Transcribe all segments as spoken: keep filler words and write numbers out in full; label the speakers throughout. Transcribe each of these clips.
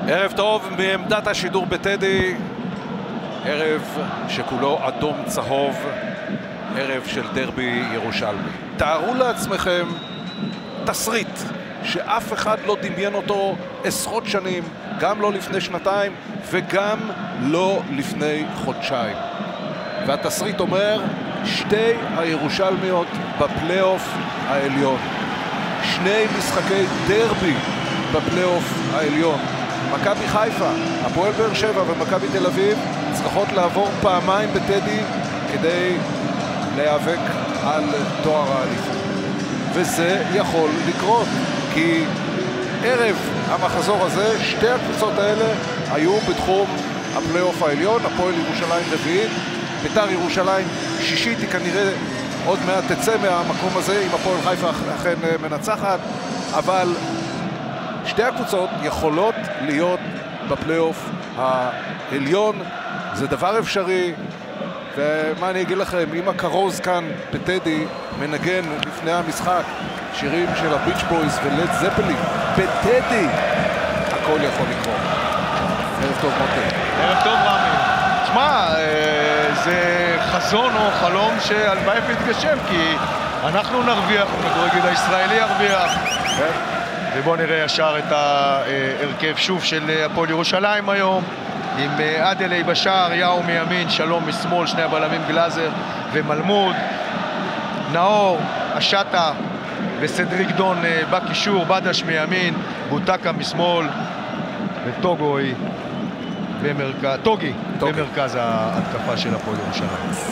Speaker 1: ערב טוב מעמדת השידור בטדי, ערב שכולו אדום צהוב, ערב של דרבי ירושלמי. תארו לעצמכם תסריט שאף אחד לא דמיין אותו עשרות שנים, גם לא לפני שנתיים וגם לא לפני חודשיים. והתסריט אומר שתי הירושלמיות בפלייאוף העליון, שני משחקי דרבי בפלייאוף העליון. מכבי חיפה, הפועל באר שבע ומכבי תל אביב צריכות לעבור פעמיים בטדי כדי להיאבק על תואר האליפות, וזה יכול לקרות כי ערב המחזור הזה שתי הקבוצות האלה היו בתחום הפלייאוף העליון. הפועל ירושלים רביעית, בית"ר ירושלים שישית, היא כנראה עוד מעט תצא מהמקום הזה אם הפועל חיפה אכן מנצחת, אבל שתי הקבוצות יכולות להיות בפלייאוף העליון, זה דבר אפשרי. ומה אני אגיד לכם, אם הכרוז כאן בטדי מנגן לפני המשחק שירים של הביץ' בויז ולד זפלין בטדי, הכל יכול לקרות. ערב טוב מוטי.
Speaker 2: ערב טוב רמי. תשמע, זה חזון או חלום שהלוואי ויתגשם, כי אנחנו נרוויח, הכדורגל הישראלי ירוויח. כן. ובואו נראה ישר את ההרכב שוב של הפועל ירושלים היום, עם עדלי בשער, יאו מימין, שלום משמאל, שני הבלמים גלאזר ומלמוד, נאור, אשטה וסדריק דון בקישור, בדש מימין, בוטקה משמאל וטוגוי במרכז, טוגי במרכז ההתקפה של הפועל ירושלים.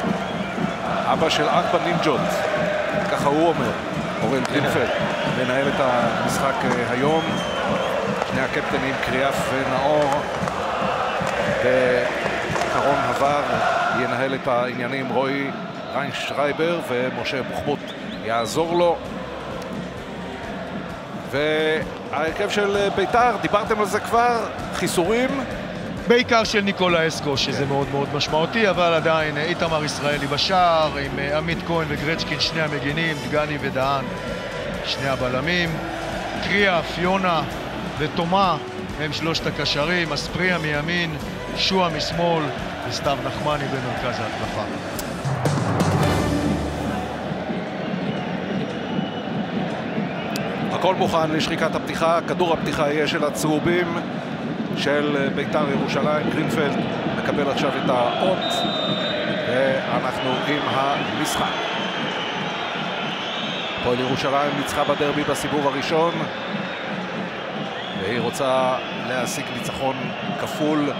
Speaker 1: אבא של ארבע נינג'ות, ככה הוא אומר, אורן גרינפלד, מנהל את המשחק היום. שני הקפטנים קריאף ונאור, וקרון הבר ינהל את העניינים, רועי ריינשרייבר ומשה בוחבוט יעזור לו. וההרכב של בית"ר, דיברתם על זה כבר, חיסורים
Speaker 2: בעיקר של ניקולה אסקו, שזה מאוד מאוד משמעותי, אבל עדיין איתמר ישראלי בשער, עם עמית כהן וגרצ'קין שני המגינים, דגני ודהן שני הבלמים, קריאף, יונה ותומה הם שלושת הקשרים, אספריה מימין, שועה משמאל וסתיו נחמני במרכז ההתקפה.
Speaker 1: הכל מוכן לשחיקת הפתיחה, כדור הפתיחה יהיה של הצהובים של בית"ר ירושלים. גרינפלד מקבל עכשיו את האות ואנחנו עם המשחק. הפועל ירושלים ניצחה בדרבי בסיבוב הראשון והיא רוצה להשיג ניצחון כפול.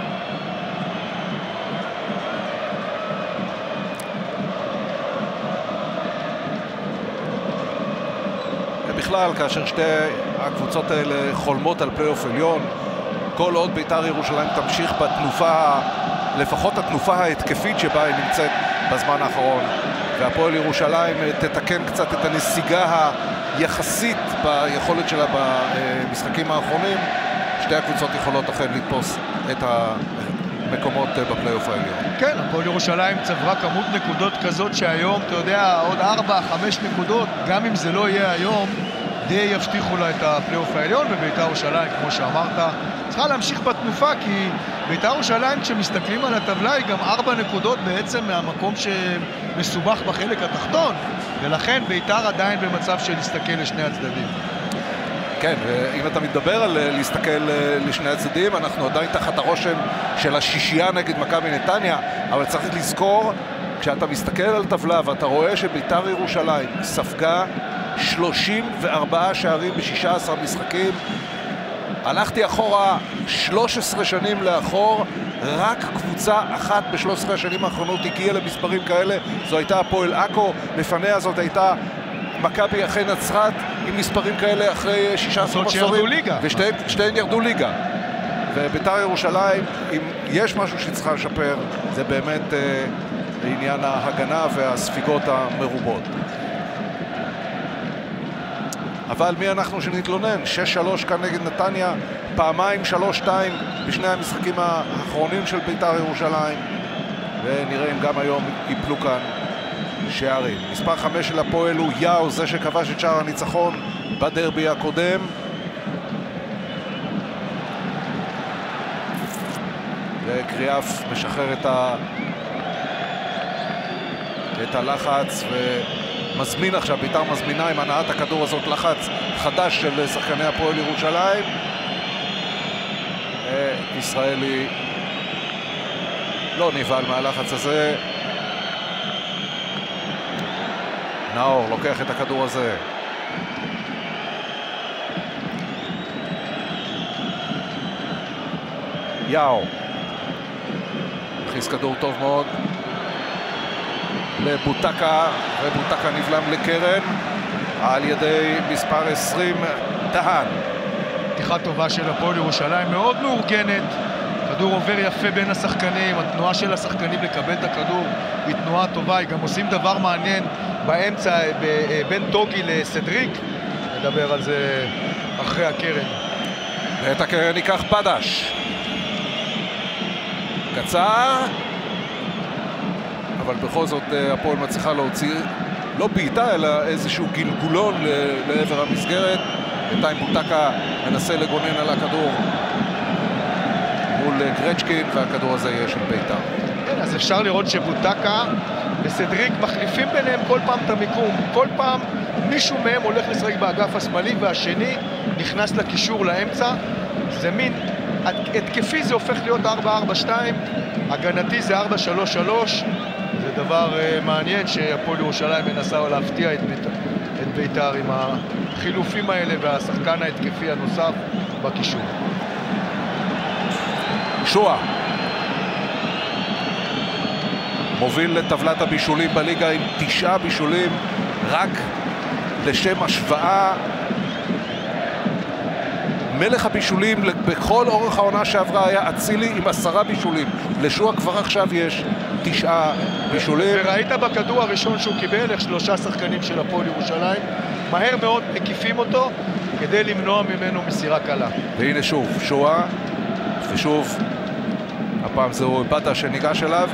Speaker 1: ובכלל, כאשר שתי הקבוצות האלה חולמות על פלייאוף עליון, כל עוד בית"ר ירושלים תמשיך בתנופה, לפחות התנופה ההתקפית שבה היא נמצאת בזמן האחרון, והפועל ירושלים תתקן קצת את הנסיגה היחסית ביכולת שלה במשחקים האחרונים, שתי הקבוצות יכולות אכן לתפוס את המקומות בפלייאוף העליון.
Speaker 2: כן, הפועל ירושלים צברה כמות נקודות כזאת שהיום, אתה יודע, עוד ארבע, חמש נקודות, גם אם זה לא יהיה היום, די יבטיחו לה את הפלייאוף העליון. ובית"ר ירושלים, כמו שאמרת, צריכה להמשיך בתנופה, כי בית"ר ירושלים, כשמסתכלים על הטבלה, היא גם ארבע נקודות בעצם מהמקום שמסובך בחלק התחתון, ולכן בית"ר עדיין במצב של להסתכל לשני הצדדים.
Speaker 1: כן, ואם אתה מתדבר על להסתכל לשני הצדדים, אנחנו עדיין תחת הרושם של השישייה נגד מכבי נתניה, אבל צריך לזכור, כשאתה מסתכל על טבלה ואתה רואה שבית"ר ירושלים ספגה שלושים וארבעה שערים ב-שישה עשר משחקים, הלכתי אחורה שלוש עשרה שנים לאחור, רק קבוצה אחת ב-שלוש עשרה השנים האחרונות הגיעה למספרים כאלה, זו הייתה הפועל עכו, לפניה זאת הייתה מכבי אחרי נצרת עם מספרים כאלה אחרי שישה עשר מחזורים, ושתיהן ירדו ליגה. ובית"ר ירושלים, אם יש משהו שצריכה לשפר, זה באמת אה, עניין ההגנה והספיגות המרובות. אבל מי אנחנו שנתלונן? שש שלוש כאן נגד נתניה, פעמיים שלוש שתיים בשני המשחקים האחרונים של בית"ר ירושלים, ונראה אם גם היום ייפלו כאן שערים. מספר חמש של הפועל הוא יאו, זה שכבש את שער הניצחון בדרבי הקודם. וקריאף משחרר את, ה... את הלחץ ומזמין עכשיו, בית"ר מזמינה עם הנעת הכדור הזאת לחץ חדש של שחקני הפועל ירושלים. ישראלי לא נבהל מהלחץ הזה. נאור לוקח את הכדור הזה. יאו מכניס כדור טוב מאוד לבוטקה, ובוטקה נבלם לקרן על ידי מספר עשרים דהן.
Speaker 2: פתיחה טובה של הפועל ירושלים, מאוד מאורגנת, כדור עובר יפה בין השחקנים, התנועה של השחקנים לקבל את הכדור היא תנועה טובה, היא גם עושים דבר מעניין באמצע בין טוגי לסדריק, נדבר על זה אחרי הקרן.
Speaker 1: ואת הקרן ייקח בדש. קצר, אבל בכל זאת הפועל מצליחה להוציא לא בעיטה אלא איזשהו גלגולון לעבר המסגרת. בינתיים בוטקה מנסה לגונן על הכדור מול גרצ'קין, והכדור הזה יהיה של בית"ר.
Speaker 2: כן, אז אפשר לראות שבוטקה וסדריק מחליפים ביניהם כל פעם את המיקום, כל פעם מישהו מהם הולך לשחק באגף השמאלי והשני נכנס לקישור לאמצע. זה מין התקפי, זה הופך להיות ארבע ארבע שתיים, הגנתי זה ארבע שלוש שלוש. זה דבר uh, מעניין שהפועל ירושלים מנסה להפתיע את בית"ר, את בית"ר עם החילופים האלה והשחקן ההתקפי הנוסף בקישור.
Speaker 1: שואה מוביל לטבלת הבישולים בליגה עם תשעה בישולים. רק לשם השוואה, מלך הבישולים בכל אורך העונה שעברה היה אצילי עם עשרה בישולים. לשואה כבר עכשיו יש תשעה בישולים.
Speaker 2: וראית בכדור הראשון שהוא קיבל איך שלושה שחקנים של הפועל ירושלים מהר מאוד מקיפים אותו כדי למנוע ממנו מסירה קלה.
Speaker 1: והנה שוב שואה, ושוב הפעם זהו בטה שניגש אליו.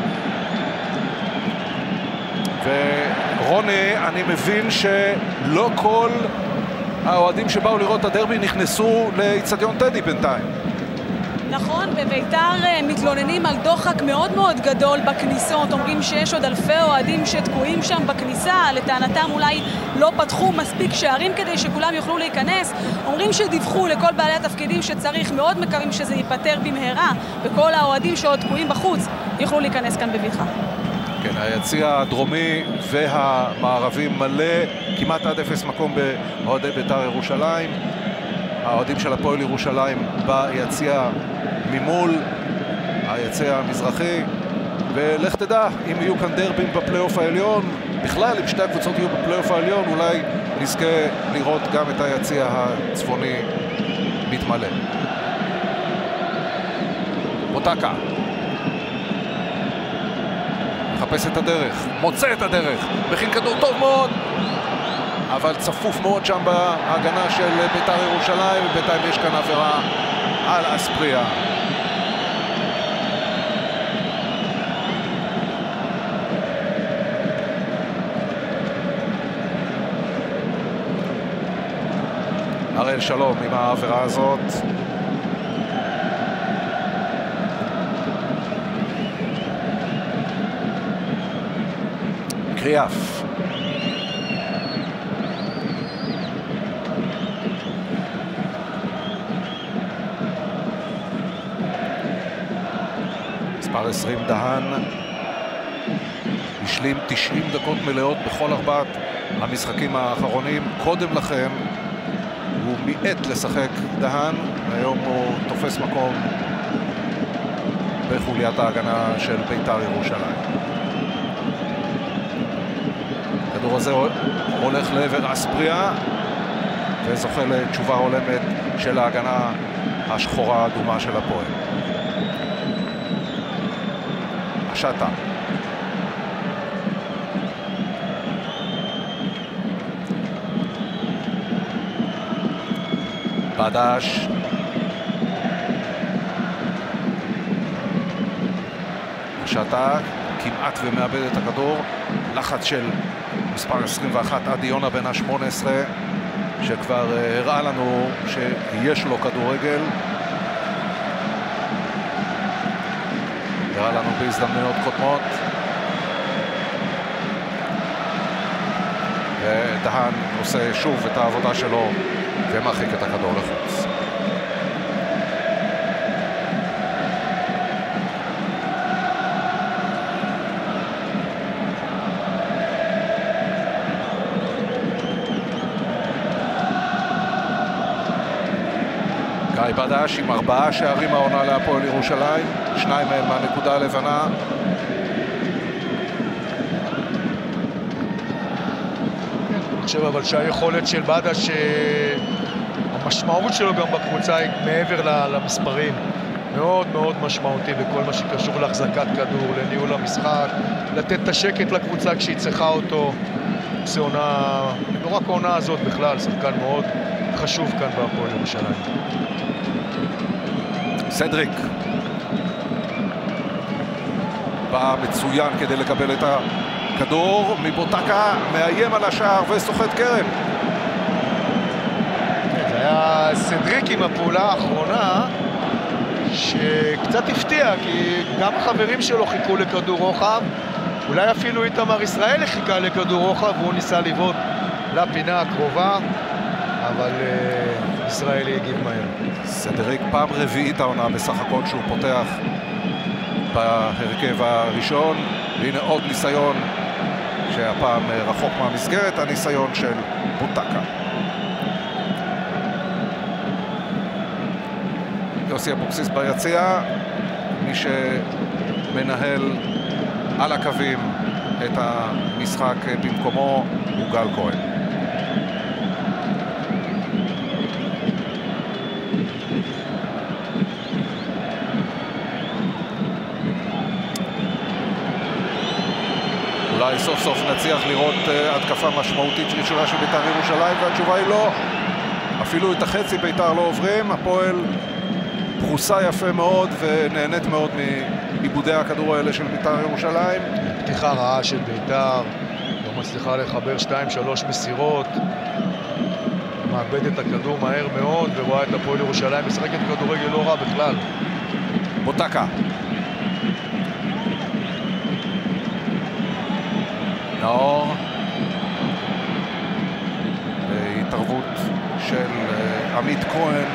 Speaker 1: ורוני, אני מבין שלא כל האוהדים שבאו לראות את הדרבי נכנסו לאצטדיון טדי בינתיים.
Speaker 3: נכון, בבית"ר מתלוננים על דוחק מאוד מאוד גדול בכניסות, אומרים שיש עוד אלפי אוהדים שתקועים שם בכניסה, לטענתם אולי לא פתחו מספיק שערים כדי שכולם יוכלו להיכנס, אומרים שדיווחו לכל בעלי התפקידים שצריך, מאוד מקווים שזה ייפטר במהרה, וכל האוהדים שעוד תקועים בחוץ יוכלו להיכנס כאן בבטחה.
Speaker 1: כן, היציע הדרומי והמערבי מלא, כמעט עד אפס מקום באוהדי בית"ר ירושלים. האוהדים של הפועל ירושלים ביציע ממול, היציע המזרחי, ולך תדע, אם יהיו כאן דרבים בפלייאוף העליון, בכלל אם שתי הקבוצות יהיו בפלייאוף העליון, אולי נזכה לראות גם את היציע הצפוני מתמלא. בוטקה מחפש את הדרך, מוצא את הדרך, מכין כדור טוב מאוד, אבל צפוף מאוד שם בהגנה של בית"ר ירושלים. בינתיים יש כאן עבירה על אספריה. הראל שלום עם העבירה הזאת. קריאף. מספר עשרים דהן השלים תשעים דקות מלאות בכל ארבעת המשחקים האחרונים. קודם לכן הוא מיעט לשחק דהן, היום הוא תופס מקום בחוליית ההגנה של בית"ר ירושלים. הכדור הזה הולך לעבר אספריה וזוכה לתשובה הולמת של ההגנה השחורה האדומה של הפועל. השטה. בדש. השטה כמעט ומאבד את הכדור. לחץ של מספר עשרים ואחת עדי יונה בן ה-שמונה עשרה שכבר הראה לנו שיש לו כדורגל. קרה לנו בהזדמנויות קודמות. ודהן עושה שוב את העבודה שלו ומרחיק את הכדור לחוץ. גיא בדש עם ארבעה שערים העונה להפועל ירושלים, שניים מהם מהנקודה הלבנה.
Speaker 2: אני חושב אבל שהיכולת של בדש, המשמעות שלו גם בקבוצה היא מעבר למספרים, מאוד מאוד משמעותי בכל מה שקשור להחזקת כדור, לניהול המשחק, לתת את השקט לקבוצה כשהיא צריכה אותו. זה עונה, לא רק העונה הזאת בכלל, שחקן מאוד חשוב כאן בהפועל ירושלים.
Speaker 1: סדריק בא מצוין כדי לקבל את הכדור מבוטקה, מאיים על השער וסוחט קרן.
Speaker 2: זה היה סדריק עם הפעולה האחרונה שקצת הפתיע, כי גם החברים שלו חיכו לכדור רוחב, אולי אפילו איתמר ישראלי חיכה לכדור רוחב והוא ניסה לבעוט לפינה הקרובה, אבל uh, ישראלי הגיב מהר.
Speaker 1: סדריק פעם רביעית העונה בסך הכל שהוא פותח בהרכב הראשון, והנה עוד ניסיון שהפעם רחוק מהמסגרת, הניסיון של בוטקה. יוסי אבוקסיס ביציע, מי שמנהל על הקווים את המשחק במקומו הוא גל כהן. אולי סוף סוף נצליח לראות uh, התקפה משמעותית ראשונה של בית"ר ירושלים, והתשובה היא לא. אפילו את החצי בית"ר לא עוברים. הפועל פרוסה יפה מאוד ונהנית מאוד מעיבודי הכדור האלה של בית"ר ירושלים.
Speaker 2: פתיחה רעה של בית"ר, לא מצליחה לחבר שתיים שלוש מסירות, מאבד את הכדור מהר מאוד ורואה את הפועל ירושלים משחקת כדורגל לא רע בכלל.
Speaker 1: בוטקה נאור, בהתערבות של עמית כהן.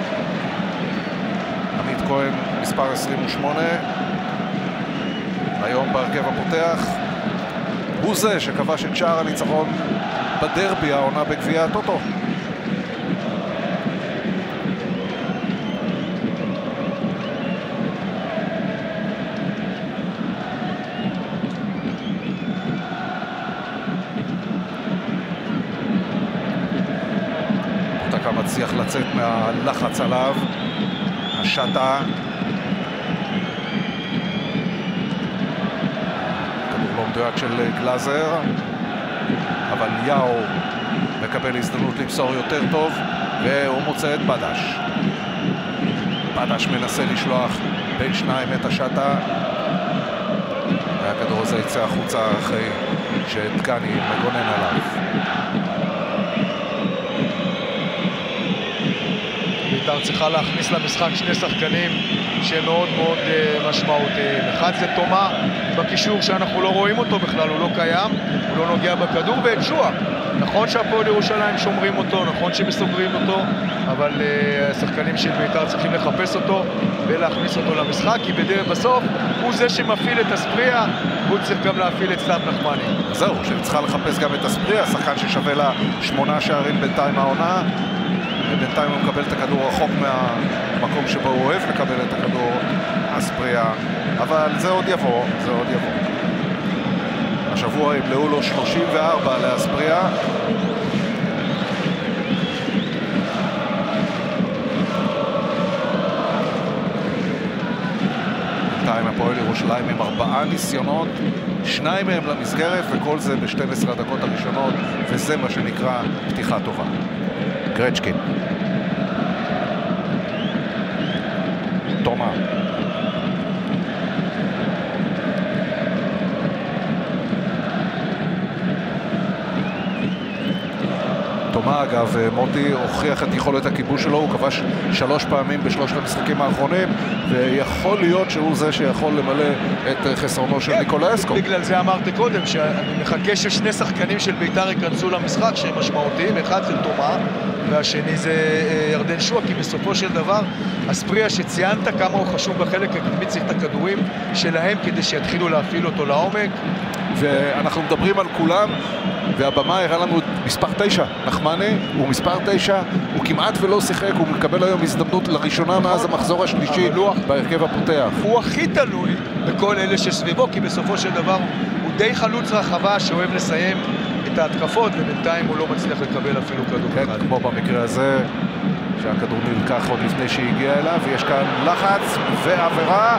Speaker 1: עמית כהן מספר עשרים ושמונה היום בהרכב הפותח, הוא זה שכבש את שער הניצחון בדרבי העונה בגביע הטוטו. מצליח לצאת מהלחץ עליו, השטה, כדור לא מדויק של גלאזר, אבל יאו מקבל הזדמנות למסור יותר טוב והוא מוצא את בדש. בדש מנסה לשלוח בין שניים את השטה, והכדור הזה יצא החוצה אחרי שדגני מגונן עליו.
Speaker 2: בית"ר צריכה להכניס למשחק שני שחקנים שהם מאוד מאוד uh, משמעותיים. אחד זה תומה בקישור שאנחנו לא רואים אותו בכלל, הוא לא קיים, הוא לא נוגע בכדור, ואת שועה. נכון שהפועל ירושלים שומרים אותו, נכון שמסוגרים אותו, אבל uh, השחקנים של בית"ר צריכים לחפש אותו ולהכניס אותו למשחק, כי בדרך בסוף הוא זה שמפעיל את אספריה, והוא צריך גם להפעיל את סתיו נחמני.
Speaker 1: אז זהו, שצריכה לחפש גם את אספריה, שחקן ששווה לה שמונה שערים בינתיים העונה, ובינתיים הוא מקבל את הכדור רחוק מהמקום שבו הוא אוהב לקבל את הכדור, אספריה, אבל זה עוד יבוא, זה עוד יבוא. השבוע ימלאו לו שלושים וארבע לאספריה. בינתיים הפועל ירושלים עם ארבעה ניסיונות, שניים מהם למסגרת, וכל זה ב-שתים עשרה הדקות הראשונות, וזה מה שנקרא פתיחה טובה. גרצ'קין. תומה. תומה, אגב, מוטי הוכיח את יכולת הכיבוש שלו, הוא כבש שלוש פעמים בשלושת המשחקים האחרונים, ויכול להיות שהוא זה שיכול למלא את חסרונו של ניקולסקו.
Speaker 2: בגלל זה אמרתי קודם, שאני מחכה ששני שחקנים של בית"ר ייכנסו למשחק שהם משמעותיים, אחד זה תומה, והשני זה ירדן שועה, כי בסופו של דבר, אספריה שציינת כמה הוא חשוב בחלק הקדמי, צריך את הכדורים שלהם כדי שיתחילו להפעיל אותו לעומק.
Speaker 1: ואנחנו מדברים על כולם, והבמה הראה לנו מספר תשע, נחמני הוא מספר תשע, הוא כמעט ולא שיחק, הוא מקבל היום הזדמנות לראשונה מאז המחזור השלישי בהרכב הפותח.
Speaker 2: הוא הכי תלוי בכל אלה שסביבו, כי בסופו של דבר הוא די חלוץ רחבה שאוהב לסיים את ההתקפות, ובינתיים הוא לא מצליח לקבל אפילו כדור
Speaker 1: כן,
Speaker 2: אחד.
Speaker 1: כמו במקרה הזה, שהכדור נלקח עוד לפני שהגיע אליו, ויש כאן לחץ ועבירה.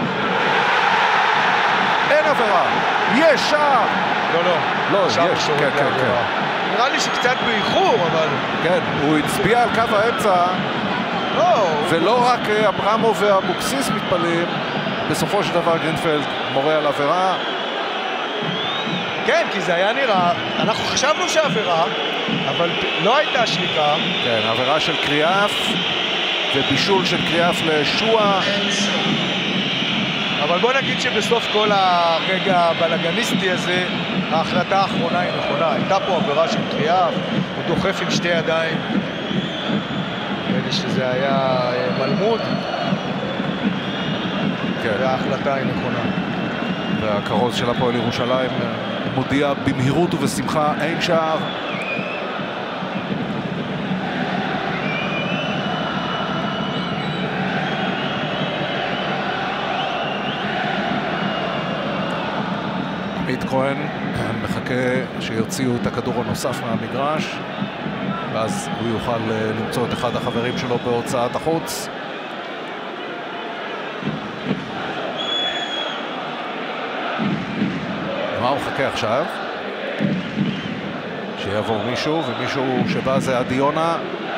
Speaker 1: אין עבירה, יש שער!
Speaker 2: לא, לא.
Speaker 1: לא, יש, כן, כן, כן.
Speaker 2: נראה לי שקצת באיחור, אבל...
Speaker 1: כן, הוא הצביע על קו האמצע,
Speaker 2: לא.
Speaker 1: ולא רק אברמו ואבוקסיס מתפלים, בסופו של דבר גרינפלד מורה על עבירה.
Speaker 2: כן, כי זה היה נראה, אנחנו חשבנו שעבירה, אבל לא הייתה שריקה.
Speaker 1: כן, עבירה של קריאף, ובישול של קריאף לשועה.
Speaker 2: אבל בוא נגיד שבסוף כל הרגע הבלגניסטי הזה, ההחלטה האחרונה היא נכונה. הייתה פה עבירה של קריאף, הוא דוחף עם שתי ידיים. נראה לי שזה היה מלמוד.
Speaker 1: כן.
Speaker 2: וההחלטה היא נכונה.
Speaker 1: והכרוז של הפועל ירושלים מודיע במהירות ובשמחה, אין שער. עמית כהן מחכה שיוציאו את הכדור הנוסף מהמגרש, ואז הוא יוכל למצוא את אחד החברים שלו בהוצאת החוץ. למה הוא מחכה עכשיו? שיעבור מישהו, ומישהו שבא זה אדיונה.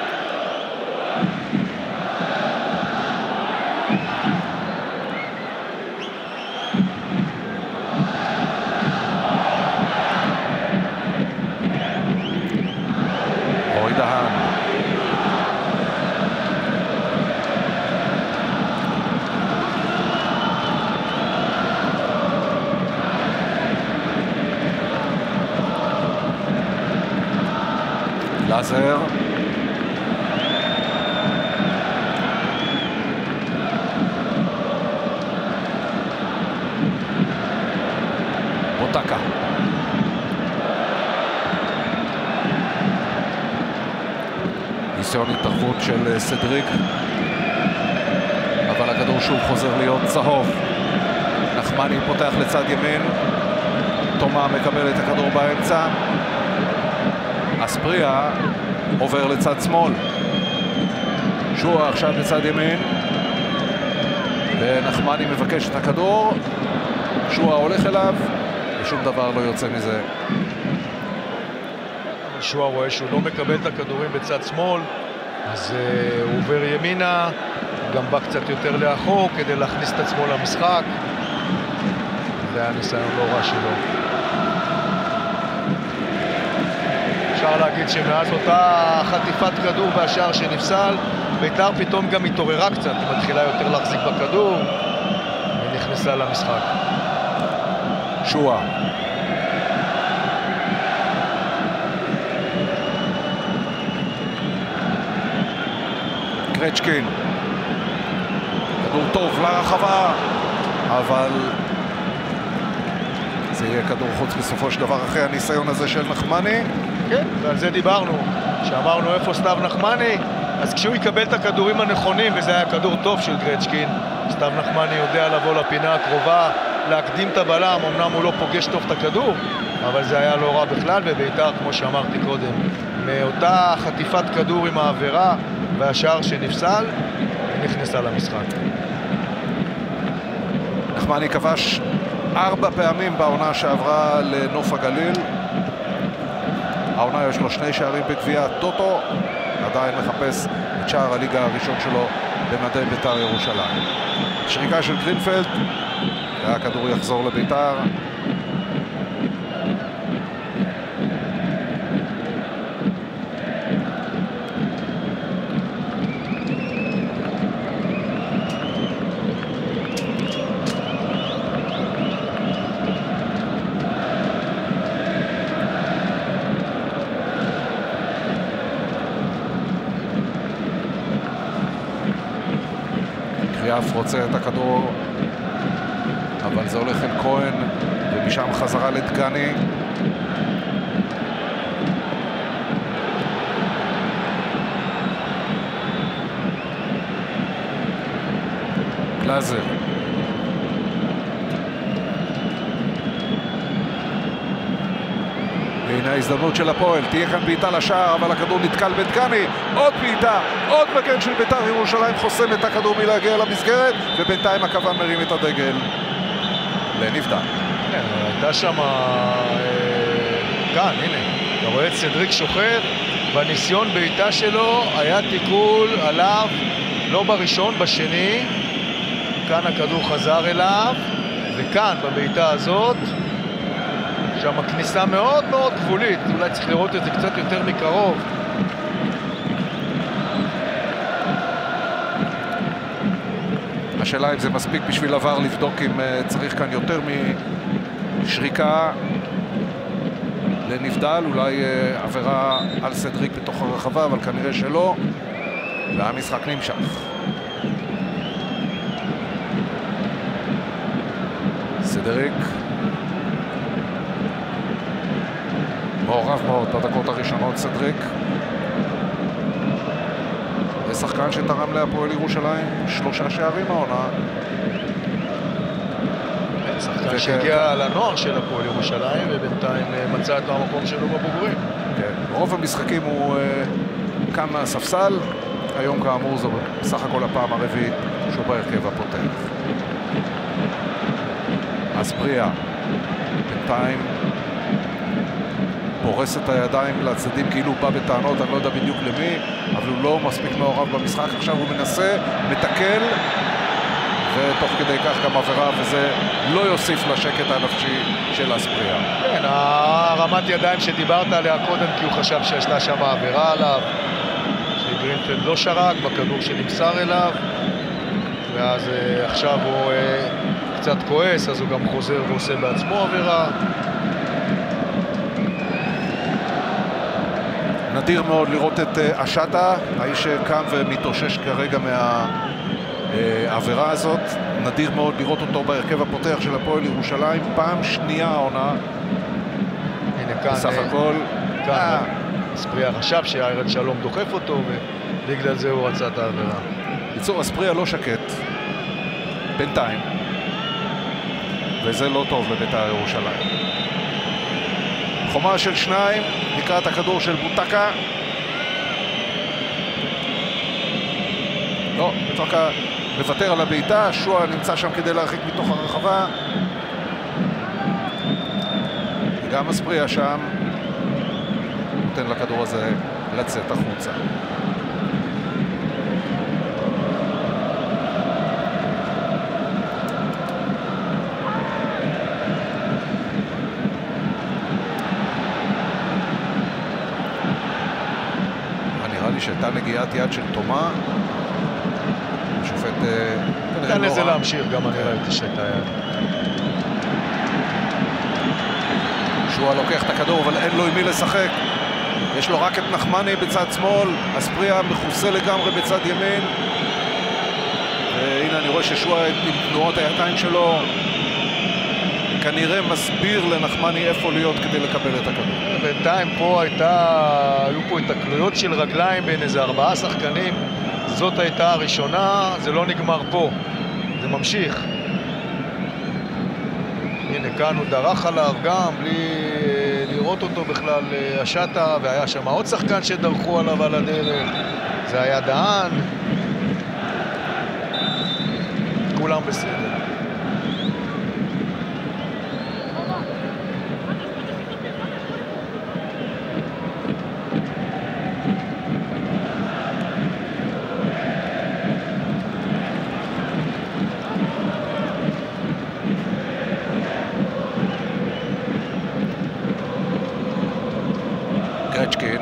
Speaker 1: רועי דהן. לזר. בוטקה. ניסיון התערבות של סדריק, אבל הכדור שוב חוזר להיות צהוב. נחמני פותח לצד ימין, תומה מקבל את הכדור באמצע, אספריה עובר לצד שמאל, שועה עכשיו לצד ימין, ונחמני מבקש את הכדור, שועה הולך אליו ושום דבר לא יוצא מזה.
Speaker 2: שועה רואה שהוא לא מקבל את הכדורים בצד שמאל, אז uh, הוא עובר ימינה, גם בא קצת יותר לאחור כדי להכניס את עצמו למשחק. זה היה ניסיון לא רע שלו. אפשר להגיד שמאז אותה חטיפת כדור והשער שנפסל, בית"ר פתאום גם התעוררה קצת, היא מתחילה יותר להחזיק בכדור ונכנסה למשחק.
Speaker 1: שועה. קרצ'קין. כדור טוב לרחבה, אבל זה יהיה כדור חוץ בסופו של דבר אחרי הניסיון הזה של נחמני.
Speaker 2: כן, ועל זה דיברנו, שאמרנו איפה סתיו נחמני, אז כשהוא יקבל את הכדורים הנכונים, וזה היה כדור טוב של קרצ'קין, סתיו נחמני יודע לבוא לפינה הקרובה, להקדים את הבלם, אמנם הוא לא פוגש טוב את הכדור, אבל זה היה לא רע בכלל, ובית"ר, כמו שאמרתי קודם, מאותה חטיפת כדור עם העבירה והשער שנפסל, נכנסה למשחק.
Speaker 1: נחמני כבש ארבע פעמים בעונה שעברה לנוף הגליל. העונה יש לו שני שערים בגביע הטוטו, עדיין מחפש את שער הליגה הראשון שלו במדי בית"ר ירושלים. שריקה של גרינפלד, והכדור יחזור לבית"ר. קריאף רוצה את הכדור, אבל זה הולך אל כהן, ומשם חזרה לדגני. גלאזר. והנה ההזדמנות של הפועל, תהיה כאן בעיטה לשער, אבל הכדור נתקל בדגני, עוד בעיטה, עוד מגן של בית"ר ירושלים חוסם את הכדור מלהגיע למסגרת, ובינתיים הכוון מרים את הדגל לנבדל.
Speaker 2: כן, הייתה שם, כאן, הנה, אתה רואה את סדריק שוחט, בניסיון בעיטה שלו היה תיקול עליו, לא בראשון, בשני, כאן הכדור חזר אליו, וכאן בבעיטה הזאת, שם הכניסה מאוד מאוד גבולית, אולי צריך לראות את זה קצת יותר מקרוב.
Speaker 1: השאלה אם זה מספיק בשביל עבר לבדוק אם צריך כאן יותר משריקה לנבדל, אולי עבירה על סדריק בתוך הרחבה, אבל כנראה שלא, והמשחק נמשך. סדריק מעורב מאוד בדקות הראשונות, סדריק. זה שחקן שתרם להפועל ירושלים שלושה שערים העונה.
Speaker 2: שחקן שהגיע לנוער של הפועל ירושלים ובינתיים מצא את המקום שלו בבוגרים.
Speaker 1: כן, רוב המשחקים הוא כאן מהספסל. היום כאמור זו בסך הכל הפעם הרביעית שהוא בהרכב הפותח. אספריה בינתיים פורס את הידיים לצדדים כאילו הוא בא בטענות, אני לא יודע בדיוק למי, אבל הוא לא מספיק מעורב במשחק. עכשיו הוא מנסה, מתקל, ותוך כדי כך גם עבירה, וזה לא יוסיף לשקט הנפשי של אספריה.
Speaker 2: כן, הרמת ידיים שדיברת עליה קודם, כי הוא חשב שישנה שם עבירה עליו, שגרינפלד לא שרק בכדור שנמסר אליו, ואז עכשיו הוא קצת כועס, אז הוא גם חוזר ועושה בעצמו עבירה.
Speaker 1: נדיר מאוד לראות את אשטה, האיש שקם ומתאושש כרגע מהעבירה הזאת. נדיר מאוד לראות אותו בהרכב הפותח של הפועל ירושלים, פעם שנייה העונה.
Speaker 2: הנה כאן,
Speaker 1: בסך הכל.
Speaker 2: כאן אספריה חשב שאיירד שלום דוחף אותו, ובגלל זה הוא רצה את העבירה.
Speaker 1: ביצור, אספריה לא שקט, בינתיים, וזה לא טוב לבית"ר ירושלים. חומה של שניים, לקראת הכדור של בוטקה. לא, בוטקה מוותר על הבעיטה, שועה נמצא שם כדי להרחיק מתוך הרחבה. גם אספריה שם, נותן לכדור הזה לצאת החוצה. שהייתה נגיעת יד של תומה, השופט
Speaker 2: כאן לזה להמשיך, גם אני ראיתי שהייתה יד.
Speaker 1: שועה לוקח את הכדור, אבל אין לו עם מי לשחק. יש לו רק את נחמני בצד שמאל, אספריה מכוסה לגמרי בצד ימין, והנה אני רואה ששועה עם תנועות הידיים שלו כנראה מסביר לנחמני איפה להיות כדי לקבל את הכדור.
Speaker 2: בינתיים פה הייתה, היו פה התקלויות של רגליים בין איזה ארבעה שחקנים. זאת הייתה הראשונה, זה לא נגמר פה, זה ממשיך. הנה כאן הוא דרך עליו גם בלי לראות אותו בכלל, אשטה, והיה שם עוד שחקן שדרכו עליו על הדרך, זה היה דהן. כולם בסדר.
Speaker 1: גרצ'קין,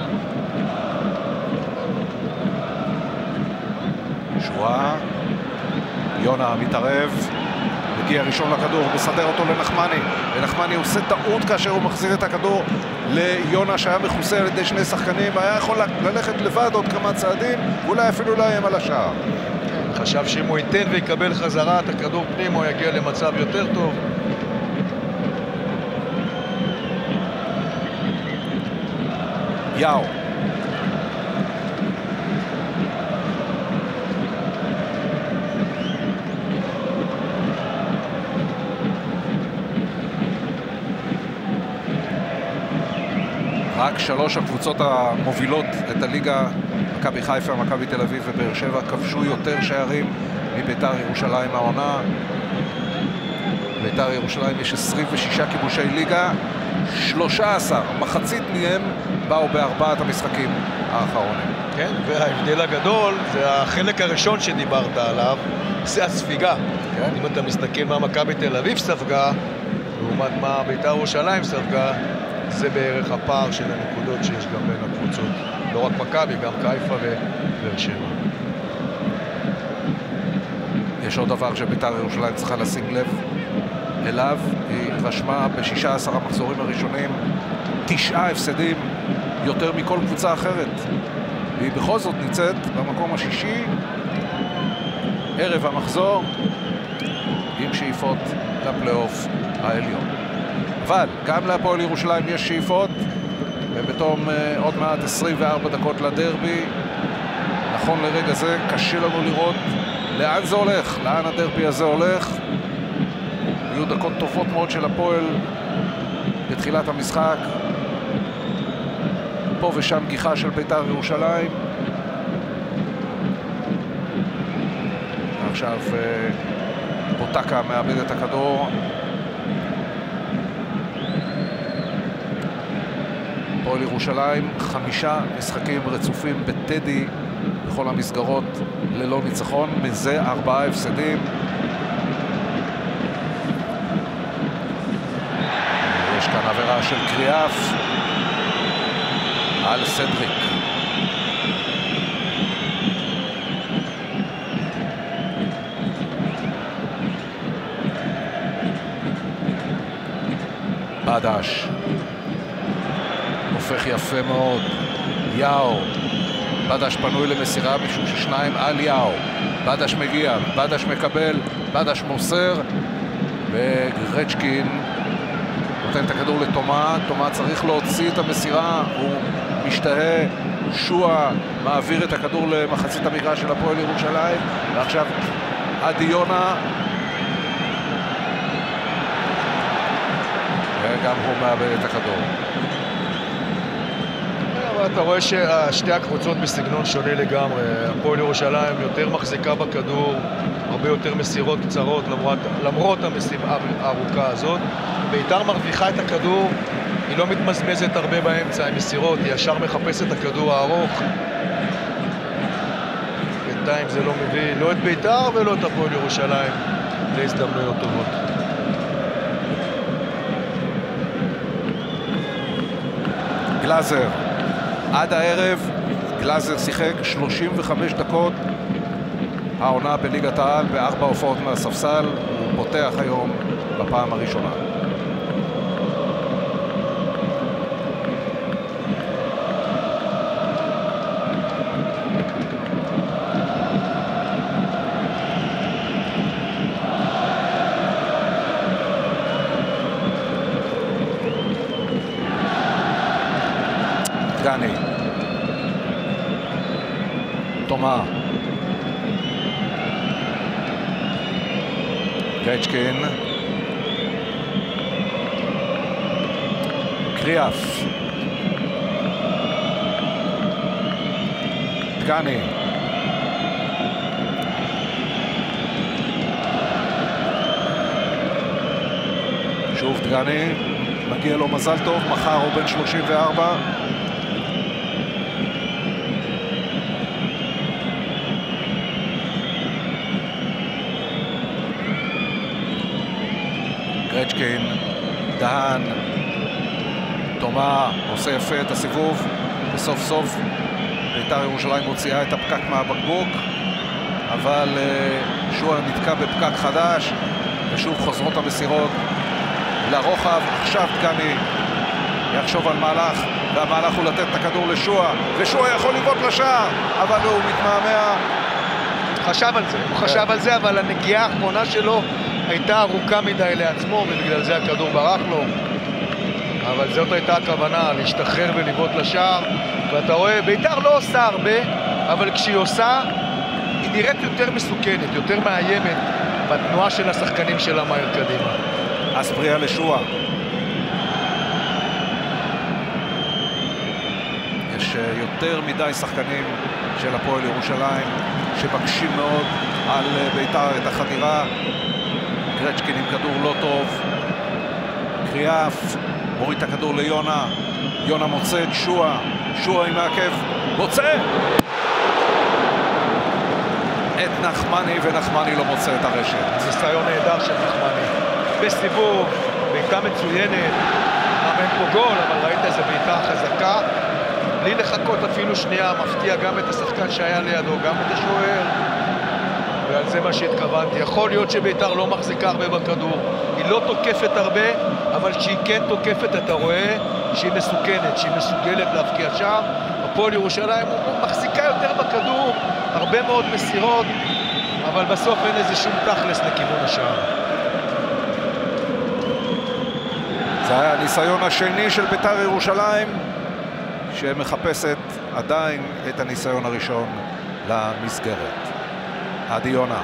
Speaker 1: שועה, יונה מתערב, מגיע ראשון לכדור, מסדר אותו לנחמני, ונחמני עושה טעות כאשר הוא מחזיר את הכדור ליונה שהיה מכוסה על ידי שני שחקנים, היה יכול ללכת לבד עוד כמה צעדים, ואולי אפילו לאיים על השער.
Speaker 2: חשב שאם הוא ייתן ויקבל חזרה את הכדור פנים, הוא יגיע למצב יותר טוב.
Speaker 1: יאו. רק שלוש הקבוצות המובילות את הליגה, מכבי חיפה, מכבי תל אביב ובאר שבע, כבשו יותר שערים מביתר ירושלים העונה. ביתר ירושלים יש עשרים ושישה כיבושי ליגה, שלושה עשר, מחצית מהם באו בארבעת המשחקים האחרונים.
Speaker 2: כן, וההבדל הגדול זה החלק הראשון שדיברת עליו, זה הספיגה. כן. אם אתה מסתכל מה מכבי תל אביב ספגה, לעומת מה ביתר ירושלים ספגה, זה בערך הפער של הנקודות שיש גם בין הקבוצות. לא רק מכבי, גם חיפה ובאר שבע.
Speaker 1: יש עוד דבר שביתר ירושלים צריכה לשים לב אליו. היא רשמה ב-שישה עשר המחזורים הראשונים תשעה הפסדים, יותר מכל קבוצה אחרת. והיא בכל זאת נמצאת במקום השישי, ערב המחזור, עם שאיפות לפלייאוף העליון. אבל גם להפועל ירושלים יש שאיפות, ובתום uh, עוד מעט עשרים וארבע דקות לדרבי. נכון לרגע זה קשה לנו לראות לאן זה הולך, לאן הדרבי הזה הולך. היו דקות טובות מאוד של הפועל בתחילת המשחק, פה ושם גיחה של ביתר ירושלים. עכשיו uh, בוטקה מאבד את הכדור. הפועל ירושלים, חמישה משחקים רצופים בטדי בכל המסגרות ללא ניצחון, מזה ארבעה הפסדים. יש כאן עבירה של קריאף על סדריק. בדש הופך יפה מאוד, יאו. בדש פנוי למסירה משום ששניים על יאו. בדש מגיע, בדש מקבל, בדש מוסר, וגרצ'קין נותן את הכדור לתומה. תומה צריך להוציא את המסירה, הוא משתהה. שועה מעביר את הכדור למחצית המגרש של הפועל ירושלים, ועכשיו עדי יונה, וגם הוא מאבד את הכדור.
Speaker 2: אתה רואה ששתי הקבוצות בסגנון שונה לגמרי. הפועל ירושלים יותר מחזיקה בכדור, הרבה יותר מסירות קצרות למרות, למרות המשימה הארוכה הזאת. ביתר מרוויחה את הכדור, היא לא מתמזמזת הרבה באמצע עם מסירות, היא ישר מחפשת את הכדור הארוך. בינתיים זה לא מביא לא את ביתר ולא את הפועל ירושלים להזדמנויות טובות.
Speaker 1: גלאזר, עד הערב גלאזר שיחק שלושים וחמש דקות העונה בליגת העל בארבע הופעות מהספסל. הוא פותח היום בפעם הראשונה. דגני, תומה, גרצ'קין, קריאף, דגני, שוב דגני, מגיע לו מזל טוב, מחר הוא בן שלושים וארבע. גרצ'קין, דהן, תומה, עושה יפה את הסיבוב, וסוף סוף ביתר ירושלים מוציאה את הפקק מהבקבוק, אבל uh, שועה נתקע בפקק חדש, ושוב חוזרות המסירות לרוחב. עכשיו דגני יחשוב על מהלך, והמהלך הוא לתת את הכדור לשועה, ושועה יכול לבעוט לשער, אבל הוא מתמהמה.
Speaker 2: חשב על זה, הוא חשב על זה, אבל הנגיעה האחרונה שלו הייתה ארוכה מדי לעצמו, ובגלל זה הכדור ברח לו. אבל זאת הייתה הכוונה, להשתחרר ולבעוט לשער. ואתה רואה, בית"ר לא עושה הרבה, אבל כשהיא עושה, היא נראית יותר מסוכנת, יותר מאיימת בתנועה של השחקנים שלה מהר קדימה.
Speaker 1: אספריה לשועה. יש יותר מדי שחקנים של הפועל ירושלים שמקשים מאוד על בית"ר את החדירה. גרצ'קין עם כדור לא טוב. קריאף מוריד את הכדור ליונה. יונה מוצא את שועה. שועה עם מעכב. מוצא! את נחמני, ונחמני לא מוצא את הרשת.
Speaker 2: ניסיון נהדר של נחמני. בסיבוב, בעיטה מצוינת. מאמן פה גול, אבל ראית איזה בעיטה חזקה. בלי לחכות אפילו שנייה, מפתיע גם את השחקן שהיה לידו, גם את השוער. ועל זה מה שהתכוונתי. יכול להיות שבית"ר לא מחזיקה הרבה בכדור. היא לא תוקפת הרבה, אבל כשהיא כן תוקפת, אתה רואה שהיא מסוכנת, שהיא מסוגלת להבקיע שער. הפועל ירושלים מחזיקה יותר בכדור, הרבה מאוד מסירות, אבל בסוף אין איזה שום תכלס לכיוון השער.
Speaker 1: זה היה הניסיון השני של בית"ר ירושלים, שמחפשת עדיין את הניסיון הראשון למסגרת. עדי יונה.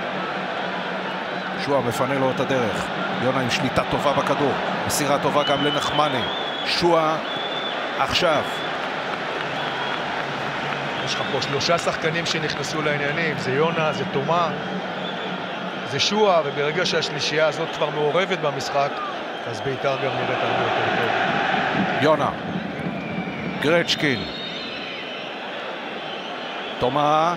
Speaker 1: שועה מפנה לו את הדרך. יונה עם שליטה טובה בכדור. מסירה טובה גם לנחמני. שועה עכשיו.
Speaker 2: יש לך פה שלושה שחקנים שנכנסו לעניינים. זה יונה, זה תומה, זה שועה, וברגע שהשלישייה הזאת כבר מעורבת במשחק, אז בית"ר גם נראית הרבה יותר טוב.
Speaker 1: יונה. גרצ'קין. תומה.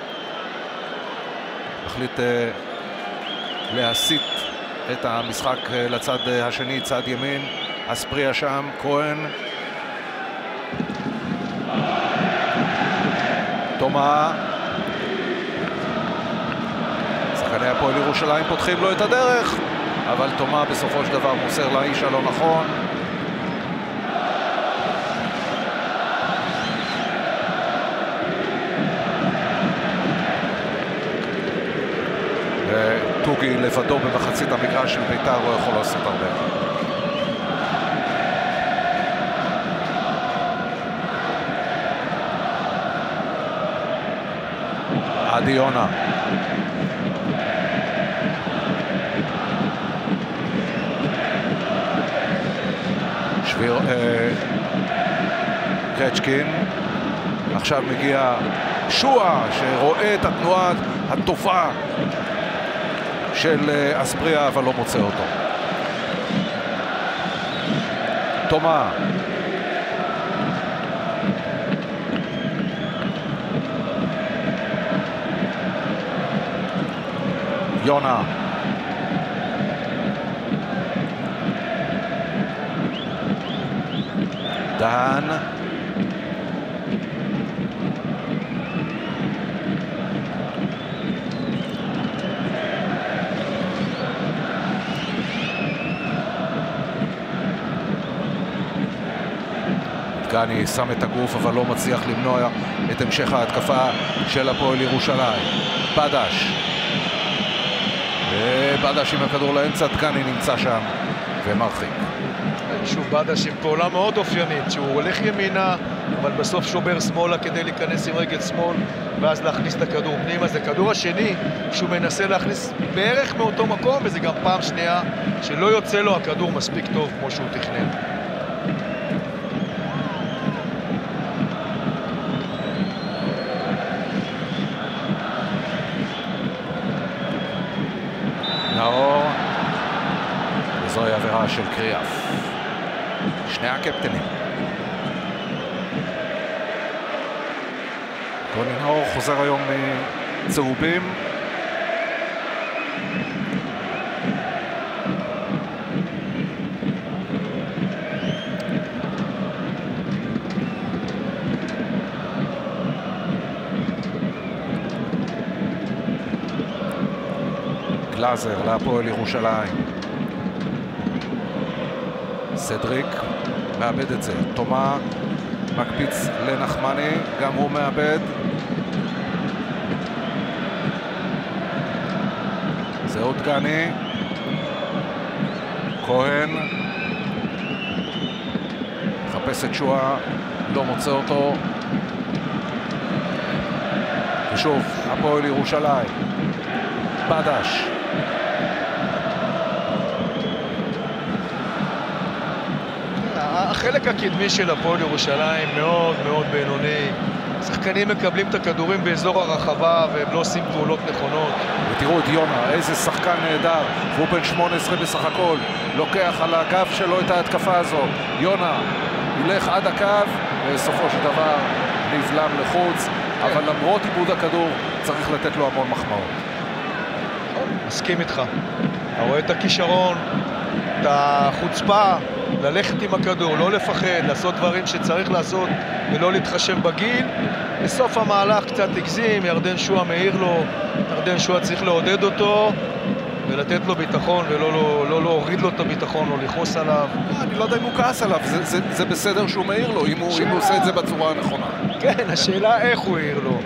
Speaker 1: החליט uh, להסיט את המשחק uh, לצד uh, השני, צד ימין. אספריה שם, כהן. תומה. שחקני הפועל ירושלים פותחים לו את הדרך, אבל תומה בסופו של דבר מוסר לאיש הלא נכון. טוגי לבדו במחצית המגרש של בית"ר לא יכול לעשות הרבה. עדי יונה. שביר... אה, גרצ'קין. עכשיו מגיע שועה שרואה את התנועה הטובה של אספריה, אבל לא מוצא אותו. תומה. יונה. דהן. גני שם את הגוף אבל לא מצליח למנוע את המשך ההתקפה של הפועל ירושלים. בדש. ובדש עם הכדור לאמצע, דגני נמצא שם ומרחיק.
Speaker 2: שוב בדש עם פעולה מאוד אופיינית, שהוא הולך ימינה אבל בסוף שובר שמאלה כדי להיכנס עם רגל שמאל ואז להכניס את הכדור פנימה. זה כדור השני שהוא מנסה להכניס בערך מאותו מקום, וזה גם פעם שנייה שלא יוצא לו הכדור מספיק טוב כמו שהוא תכנן.
Speaker 1: נאור, וזוהי עבירה של קריאף. שני הקפטנים. רוני נאור חוזר היום מצהובים. גלאזר להפועל ירושלים. סדריק מאבד את זה. תומה מקפיץ לנחמני, גם הוא מאבד. זהו דגני. כהן. מחפש את שואה, לא מוצא אותו. ושוב, הפועל ירושלים. בדש.
Speaker 2: החלק הקדמי של הפועל ירושלים מאוד מאוד בינוני. שחקנים מקבלים את הכדורים באזור הרחבה והם לא עושים פעולות נכונות.
Speaker 1: ותראו את יונה, איזה שחקן נהדר, והוא בן שמונה עשרה בסך הכל, לוקח על הגב שלו את ההתקפה הזו. יונה ילך עד הקו ובסופו של דבר נבלם לחוץ, אבל למרות עיבוד הכדור צריך לתת לו המון מחמאות.
Speaker 2: מסכים איתך. אתה רואה את הכישרון, את החוצפה, ללכת עם הכדור, לא לפחד, לעשות דברים שצריך לעשות ולא להתחשב בגיל. בסוף המהלך קצת הגזים, ירדן שואה מאיר לו, ירדן שואה צריך לעודד אותו ולתת לו ביטחון ולא לא, לא, לא הוריד לו את הביטחון או לכעוס עליו.
Speaker 1: אני לא יודע אם הוא כעס עליו, זה, זה, זה בסדר שהוא מאיר לו, אם הוא, אם הוא עושה את זה בצורה הנכונה.
Speaker 2: כן, השאלה איך הוא העיר לו.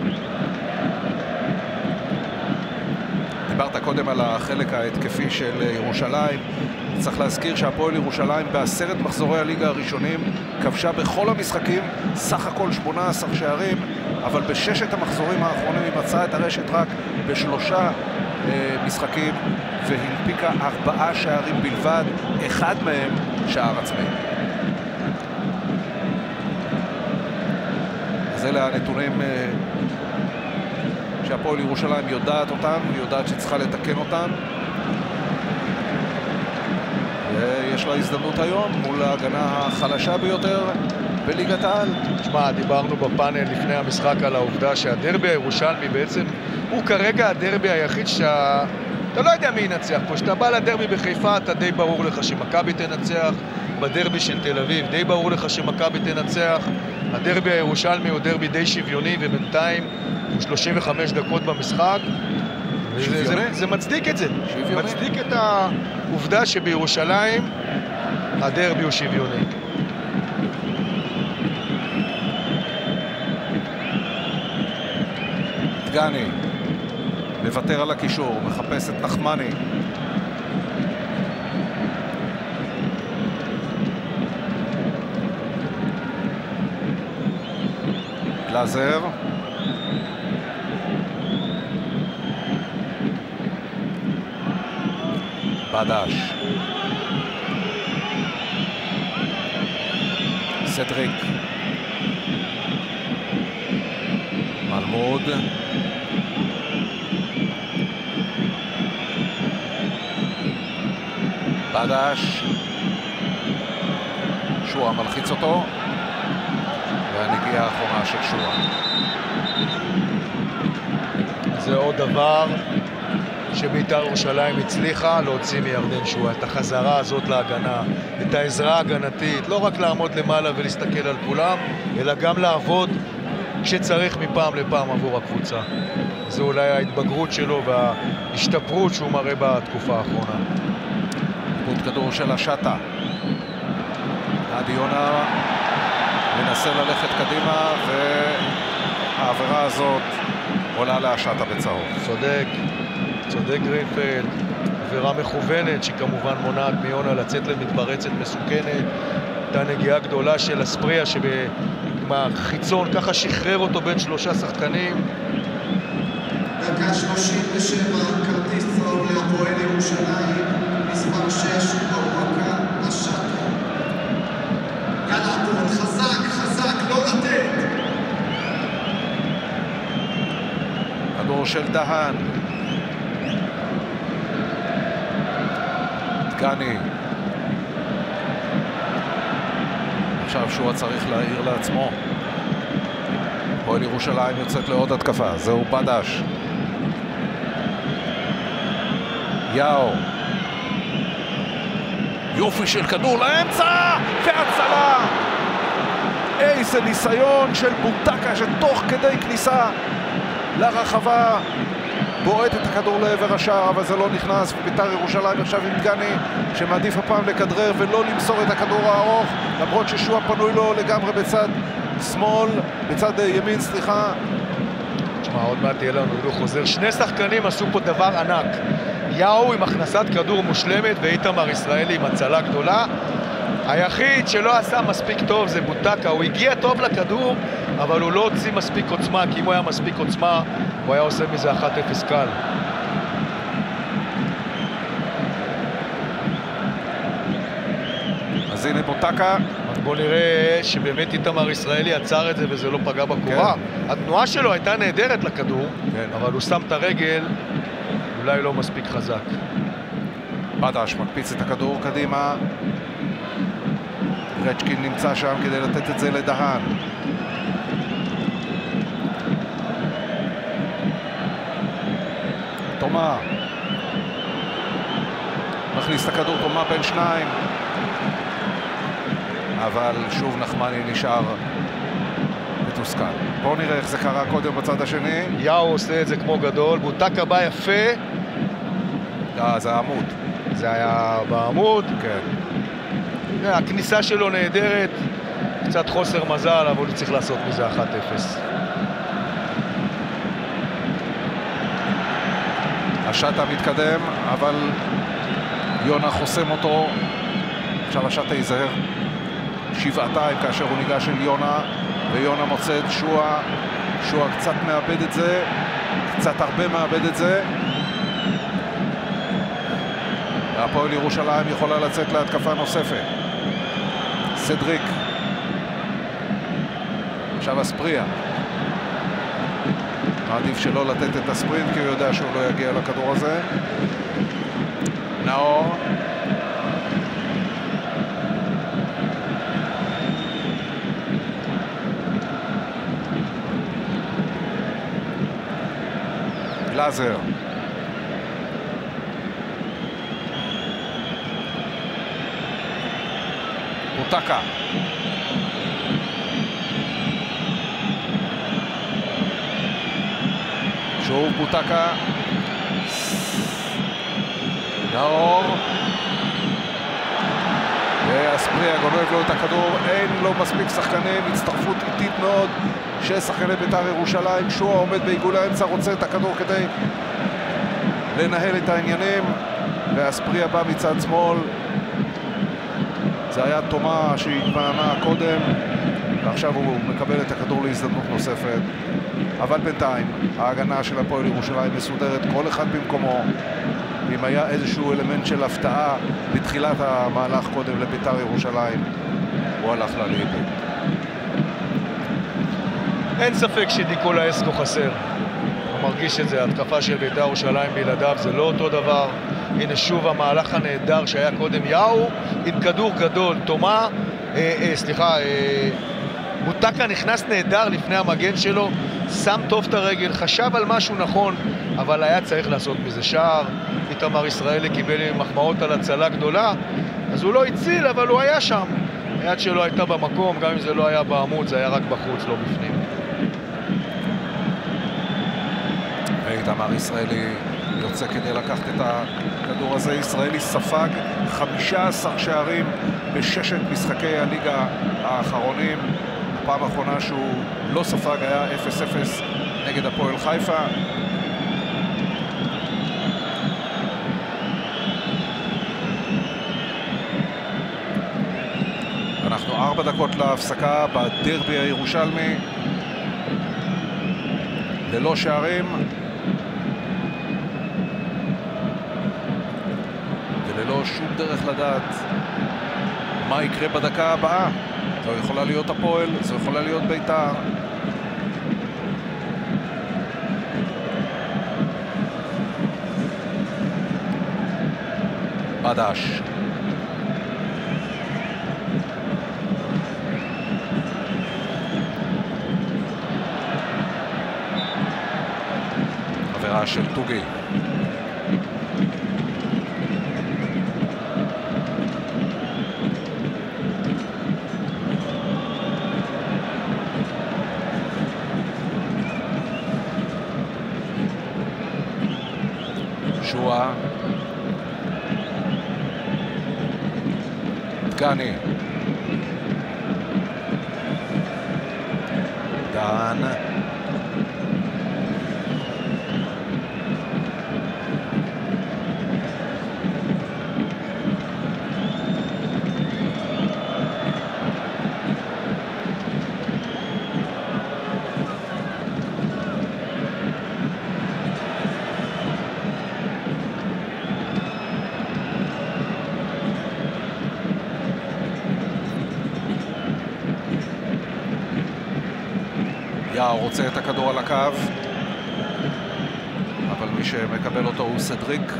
Speaker 1: דיברת קודם על החלק ההתקפי של ירושלים. צריך להזכיר שהפועל ירושלים בעשרת מחזורי הליגה הראשונים כבשה בכל המשחקים סך הכל שמונה עשר שערים, אבל בששת המחזורים האחרונים היא מצאה את הרשת רק בשלושה אה, משחקים והנפיקה ארבעה שערים בלבד, אחד מהם שער עצמי. אז אלה הנתונים אה, שהפועל ירושלים יודעת אותם, היא יודעת שצריכה לתקן אותם. יש לה הזדמנות היום מול ההגנה החלשה ביותר בליגת העל.
Speaker 2: תשמע, דיברנו בפאנל לפני המשחק על העובדה שהדרבי הירושלמי בעצם הוא כרגע הדרבי היחיד שה... אתה לא יודע מי ינצח פה. כשאתה בא לדרבי בחיפה אתה די ברור לך שמכבי תנצח, בדרבי של תל אביב די ברור לך שמכבי תנצח. הדרבי הירושלמי הוא דרבי די שוויוני ובינתיים הוא שלושים וחמש דקות במשחק. זה, זה, זה מצדיק את זה, שוויוני. מצדיק את העובדה שבירושלים הדרבי הוא שוויוני.
Speaker 1: דגני מוותר על הקישור, מחפש את נחמני. גלאזר. בדש. סדריק. מלמוד. בדש. שואה מלחיץ אותו. והנגיעה האחרונה של שואה.
Speaker 2: זה עוד דבר שבית"ר ירושלים הצליחה להוציא מירדן שואה, את החזרה הזאת להגנה, את העזרה ההגנתית, לא רק לעמוד למעלה ולהסתכל על כולם, אלא גם לעבוד כשצריך מפעם לפעם עבור הקבוצה. זו אולי ההתבגרות שלו וההשתפרות שהוא מראה בתקופה האחרונה.
Speaker 1: עיבוד כדור של השטה. עדי יונה מנסה ללכת קדימה, והעבירה הזאת עולה להשטה בצהוב.
Speaker 2: צודק. צודק גרינפלד, עבירה מכוונת שכמובן מונעת מיונה לצאת למתפרצת מסוכנת. הייתה נגיעה גדולה של אספריה שבחיצון ככה שחרר אותו בין שלושה שחקנים.
Speaker 4: דקה שלושים ושבע, כרטיס צהוב להפועל ירושלים, מספר שש, אורוקה השטה. יאללה הפועל, חזק, חזק, לא לתת.
Speaker 1: כדור של דהן. דגני. עכשיו שואה צריך להעיר לעצמו. הפועל ירושלים יוצאת לעוד התקפה. זהו בדש. יאו. יופי של כדור לאמצע! והצלה! איזה ניסיון של בוטקה שתוך כדי כניסה לרחבה בועט את הכדור לעבר השער, אבל זה לא נכנס. ובית"ר ירושלים עכשיו עם דגני שמעדיף הפעם לכדרר ולא למסור את הכדור הארוך, למרות ששואה פנוי לו לגמרי בצד שמאל, בצד ימין, סליחה.
Speaker 2: תשמע, עוד מעט תהיה לנו הוא חוזר. שני שחקנים עשו פה דבר ענק. יאו עם הכנסת כדור מושלמת ואיתמר ישראלי עם הצלה גדולה. היחיד שלא עשה מספיק טוב זה בוטקה, הוא הגיע טוב לכדור, אבל הוא לא הוציא מספיק עוצמה, כי אם הוא היה מספיק עוצמה, הוא היה עושה מזה אחת אפס קל.
Speaker 1: אז הנה בוטקה.
Speaker 2: אז בוא נראה שבאמת איתמר ישראלי עצר את זה וזה לא פגע בקורה. כן. התנועה שלו הייתה נהדרת לכדור, כן. אבל הוא שם את הרגל, אולי לא מספיק חזק.
Speaker 1: בדש מקפיץ את הכדור קדימה. רצ'קין נמצא שם כדי לתת את זה לדהן. תומה. מכניס את הכדור תומה בין שניים. אבל שוב נחמני נשאר מתוסכל. בואו נראה איך זה קרה קודם בצד השני.
Speaker 2: יאו עושה את זה כמו גדול, בוטקה בא יפה.
Speaker 1: אה, זה העמוד.
Speaker 2: זה היה בעמוד.
Speaker 1: כן.
Speaker 2: הכניסה שלו נהדרת, קצת חוסר מזל, אבל הוא צריך לעשות מזה אחת אפס.
Speaker 1: השטה מתקדם, אבל יונה חוסם אותו. עכשיו השטה ייזהר שבעתיים כאשר הוא ניגש של יונה, ויונה מוצא את שועה. שועה קצת מאבד את זה, קצת הרבה מאבד את זה. הפועל ירושלים יכולה לצאת להתקפה נוספת. סדריק. עכשיו אספריה. מעדיף שלא לתת את הספרינט כי הוא יודע שהוא לא יגיע לכדור הזה. נאור. גלאזר. בוטקה. שוב בוטקה. נאור. ואספריה גונב לו את הכדור. אין לו מספיק שחקנים, הצטרפות איטית מאוד של שחקני בית"ר ירושלים. שועה עומד בעיגול האמצע, רוצה את הכדור כדי לנהל את העניינים, ואספריה בא מצד שמאל. זה היה תומה שהתמהמה קודם, ועכשיו הוא מקבל את הכדור להזדמנות נוספת. אבל בינתיים ההגנה של הפועל ירושלים מסודרת, כל אחד במקומו. אם היה איזשהו אלמנט של הפתעה בתחילת המהלך קודם לבית"ר ירושלים, הוא הלך לה לאיבוד.
Speaker 2: אין ספק שניקולה אסקו חסר. הוא מרגיש את זה, התקפה של בית"ר ירושלים בלעדיו זה לא אותו דבר. הנה שוב המהלך הנהדר שהיה קודם, יאו עם כדור גדול, תומה, אה, אה, סליחה, אה, בוטקה נכנס נהדר לפני המגן שלו, שם טוב את הרגל, חשב על משהו נכון, אבל היה צריך לעשות מזה שער. איתמר ישראלי קיבל מחמאות על הצלה גדולה, אז הוא לא הציל, אבל הוא היה שם. היד שלו הייתה במקום, גם אם זה לא היה בעמוד, זה היה רק בחוץ, לא בפנים.
Speaker 1: איתמר ישראלי יוצא כדי לקחת את הכדור הזה. ישראלי ספג חמישה עשר שערים בששת משחקי הליגה האחרונים. הפעם האחרונה שהוא לא ספג היה אפס אפס נגד הפועל חיפה. אנחנו ארבע דקות להפסקה בדרבי הירושלמי, ללא שערים וללא שום דרך לדעת מה יקרה בדקה הבאה. זו יכולה להיות הפועל, זו יכולה להיות בית"ר. בדש. עבירה של טוגי. שועה. דגני. דן. יאו רוצה את הכדור על הקו, אבל מי שמקבל אותו הוא סדריק.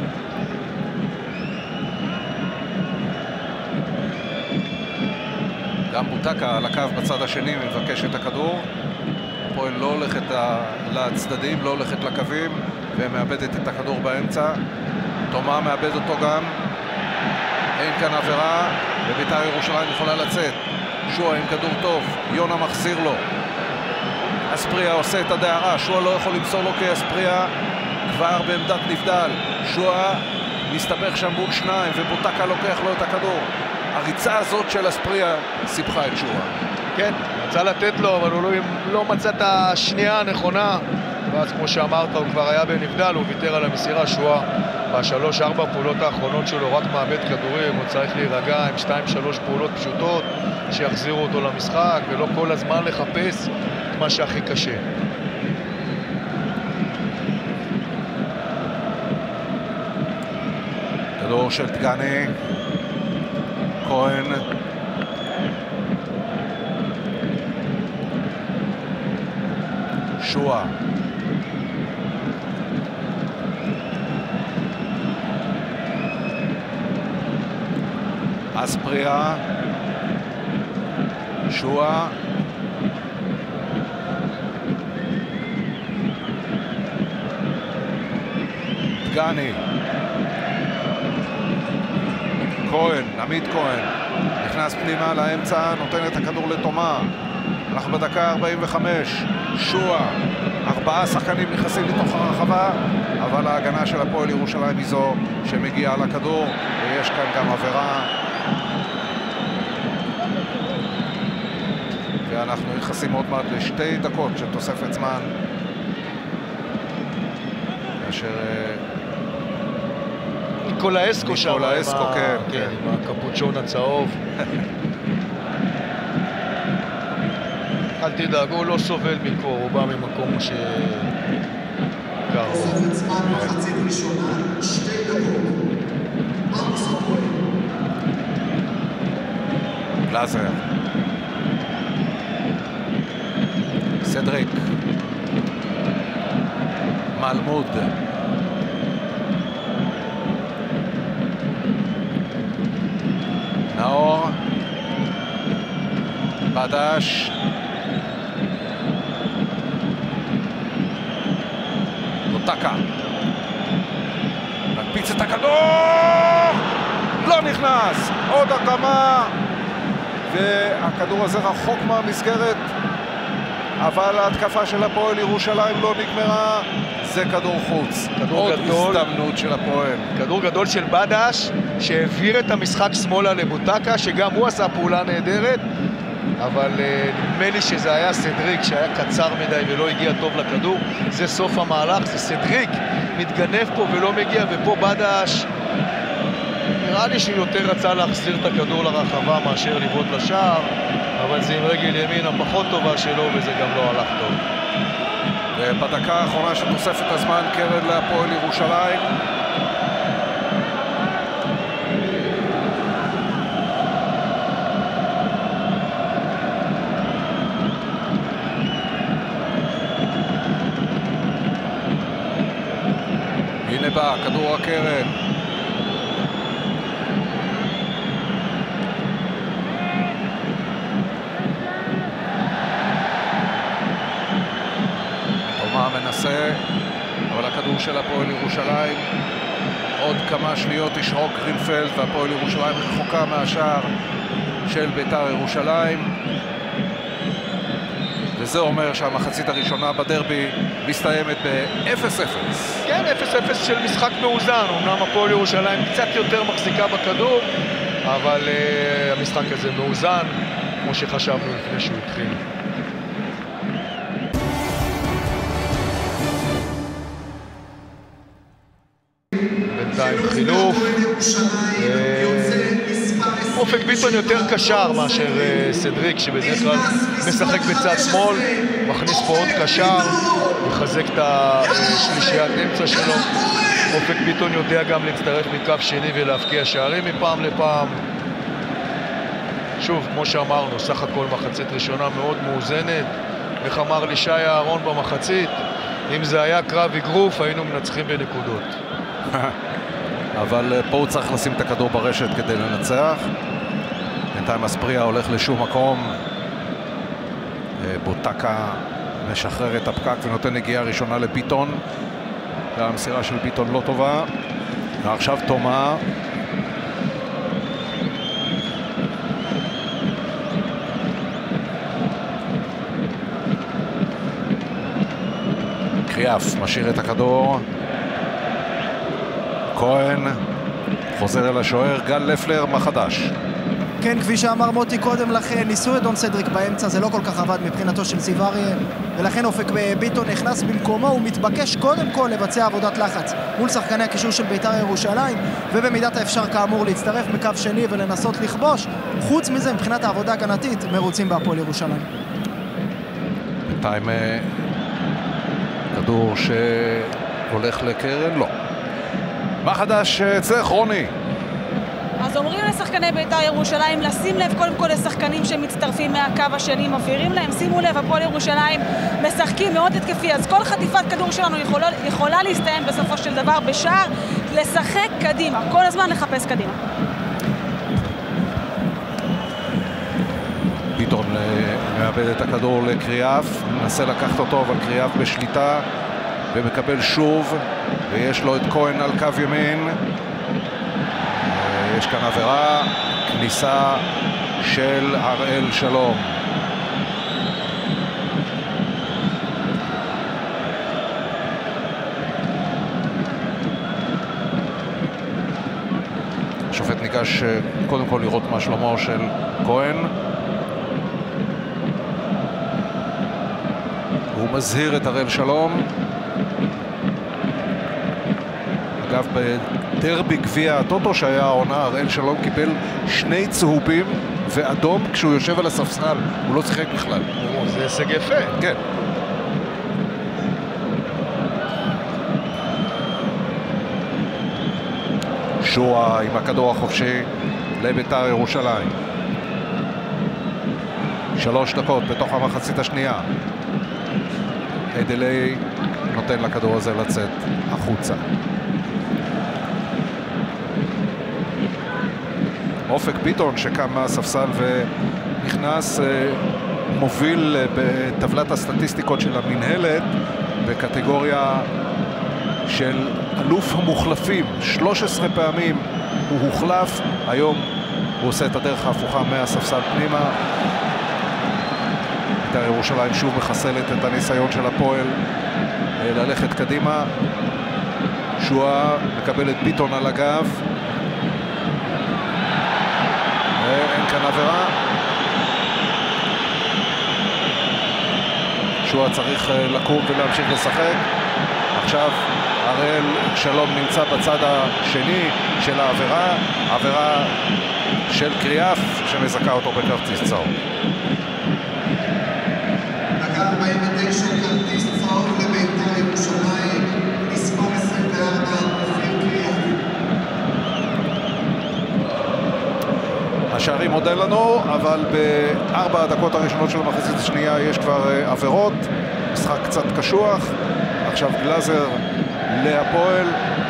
Speaker 1: גם בוטקה על הקו בצד השני מבקש את הכדור. הפועל לא הולכת לצדדים, לא הולכת לקווים, ומאבדת את הכדור באמצע. תומה מאבד אותו גם. אין כאן עבירה, ובית"ר ירושלים יכולה לצאת. שועה עם כדור טוב, יונה מחזיר לו. אספריה עושה את הדהרה, שועה לא יכול למסור לו כי אספריה כבר בעמדת נבדל. שועה מסתבך שם מול שניים, ובוטקה לוקח לו את הכדור. הריצה הזאת של אספריה סיפחה את שועה.
Speaker 2: כן, רצה לתת לו, אבל הוא לא, לא מצא את השנייה הנכונה. ואז כמו שאמרת, הוא כבר היה בנבדל, הוא ויתר על המסירה. שועה בשלוש ארבע פעולות האחרונות שלו רק מאבד כדורים, הוא צריך להירגע עם שתיים שלוש פעולות פשוטות שיחזירו אותו למשחק, ולא כל הזמן לחפש את מה שהכי קשה.
Speaker 1: כדור של דגני, כהן, שועה, אספריה, שועה, דגני, כהן, עמית כהן, נכנס פנימה לאמצע, נותן את הכדור לתומה. אנחנו בדקה ארבעים וחמש, שועה, ארבעה שחקנים נכנסים לתוך הרחבה, אבל ההגנה של הפועל ירושלים היא זו שמגיעה לכדור, ויש כאן גם עבירה. ואנחנו נכנסים עוד מעט לשתי דקות של תוספת זמן. כאשר...
Speaker 2: ניקולאסקו שם,
Speaker 1: ניקולאסקו, כן,
Speaker 2: כן, עם הקפוצ'ון הצהוב. אל תדאגו, הוא לא סובל מקור, הוא בא ממקום ש...
Speaker 4: תוספת זמן מחצית ראשונה, שתי דקות. עמוס הפועל.
Speaker 1: גלאזר. סדריק. מלמוד. נאור. בדש. בוטקה. מקפיץ את הכדור! לא נכנס! עוד הקמה! והכדור הזה רחוק מהמסגרת, אבל ההתקפה של הפועל ירושלים לא נגמרה. זה כדור חוץ. כדור עוד גדול, הזדמנות של הפועל.
Speaker 2: כדור גדול של בדש, שהעביר את המשחק שמאלה לבוטקה, שגם הוא עשה פעולה נהדרת, אבל נדמה לי שזה היה סדריק שהיה קצר מדי ולא הגיע טוב לכדור. זה סוף המהלך, זה סדריק מתגנב פה ולא מגיע, ופה בדש נראה לי שהוא יותר רצה להחזיר את הכדור לרחבה מאשר לבעוט לשער, אבל זה עם רגל ימין הפחות טובה שלו, וזה גם לא הלך טוב.
Speaker 1: ובדקה האחרונה של תוספת הזמן, קרן להפועל ירושלים. הנה בא, כדור הקרן. תומה מנסה, אבל הכדור של הפועל ירושלים. עוד כמה שניות ישרוק גרינפלד, והפועל ירושלים רחוקה מהשער של בית"ר ירושלים. וזה אומר שהמחצית הראשונה בדרבי מסתיימת ב-אפס אפס.
Speaker 2: כן, אפס אפס של משחק מאוזן. אמנם הפועל ירושלים קצת יותר מחזיקה בכדור, אבל uh, המשחק הזה מאוזן, כמו שחשבנו לפני שהוא התחיל. בינתיים חילוף. אופק ביטון יותר קשר מאשר סדריק, שבדרך כלל משחק בצד שמאל, מכניס פה עוד קשר, מחזק את השלישיית אמצע שלו. אופק ביטון יודע גם להצטרף מקו שני ולהפקיע שערים מפעם לפעם. שוב, כמו שאמרנו, סך הכל מחצית ראשונה מאוד מאוזנת, איך אמר לי שי אהרון במחצית, אם זה היה קרב אגרוף, היינו מנצחים בנקודות.
Speaker 1: אבל פה הוא צריך לשים את הכדור ברשת כדי לנצח. בינתיים אספריה הולך לשום מקום. בוטקה משחרר את הפקק ונותן נגיעה ראשונה לביטון. המסירה של ביטון לא טובה. ועכשיו תומה. קריאף משאיר את הכדור. כהן חוזר אל השוער. גל לפלר, מה חדש?
Speaker 5: כן, כפי שאמר מוטי קודם לכן, ניסו את דון סדריק באמצע, זה לא כל כך עבד מבחינתו של זיו אריה, ולכן אופק ביטון נכנס במקומו. הוא מתבקש קודם כל לבצע עבודת לחץ מול שחקני הקישור של בית"ר ירושלים, ובמידת האפשר כאמור להצטרף מקו שני ולנסות לכבוש. חוץ מזה, מבחינת העבודה הגנתית, מרוצים בהפועל ירושלים.
Speaker 1: בינתיים כדור שהולך לקרן, לא. מה חדש אצלך, רוני?
Speaker 3: אז אומרים לשחקני בית"ר ירושלים לשים לב קודם כל לשחקנים שמצטרפים מהקו השני, מבהירים להם, שימו לב, הפועל ירושלים משחקים מאוד התקפי, אז כל חטיפת כדור שלנו יכולה, יכולה להסתיים בסופו של דבר בשער, לשחק קדימה, כל הזמן לחפש קדימה.
Speaker 1: ביטון מאבד את הכדור לקריאף, מנסה לקחת אותו, אבל קריאף בשליטה ומקבל שוב, ויש לו את כהן על קו ימין. יש כאן עבירה, כניסה של הראל שלום. השופט ניגש קודם כל לראות מה שלומו של כהן. הוא מזהיר את הראל שלום. אגב, בדרבי גביע הטוטו שהיה העונה, הראל שלום קיבל שני צהובים ואדום כשהוא יושב על הספסל. הוא לא שיחק בכלל.
Speaker 2: זה הישג יפה.
Speaker 1: כן. שועה עם הכדור החופשי לבית"ר ירושלים. שלוש דקות בתוך המחצית השנייה. אדלי נותן לכדור הזה לצאת החוצה. אופק ביטון שקם מהספסל ונכנס, מוביל בטבלת הסטטיסטיקות של המנהלת בקטגוריה של אלוף המוחלפים. שלוש עשרה פעמים הוא הוחלף, היום הוא עושה את הדרך ההפוכה מהספסל פנימה. בית"ר ירושלים שוב מחסלת את הניסיון של הפועל ללכת קדימה. שועה מקבל את ביטון על הגב, ואין כאן עבירה. שועה צריך לקום ולהמשיך לשחק. עכשיו הראל שלום נמצא בצד השני של העבירה, עבירה של קריאף שמזכה אותו בכרטיס צהוב.
Speaker 4: דקה ארבעים ותשע, כרטיס צהוב לבית"ר ירושלים, מספר עשרים וארבע, אופיר קריאף.
Speaker 1: השערים מודה לנו, אבל בארבע הדקות הראשונות של המחצית השנייה יש כבר עבירות, משחק קצת קשוח. עכשיו גלאזר להפועל.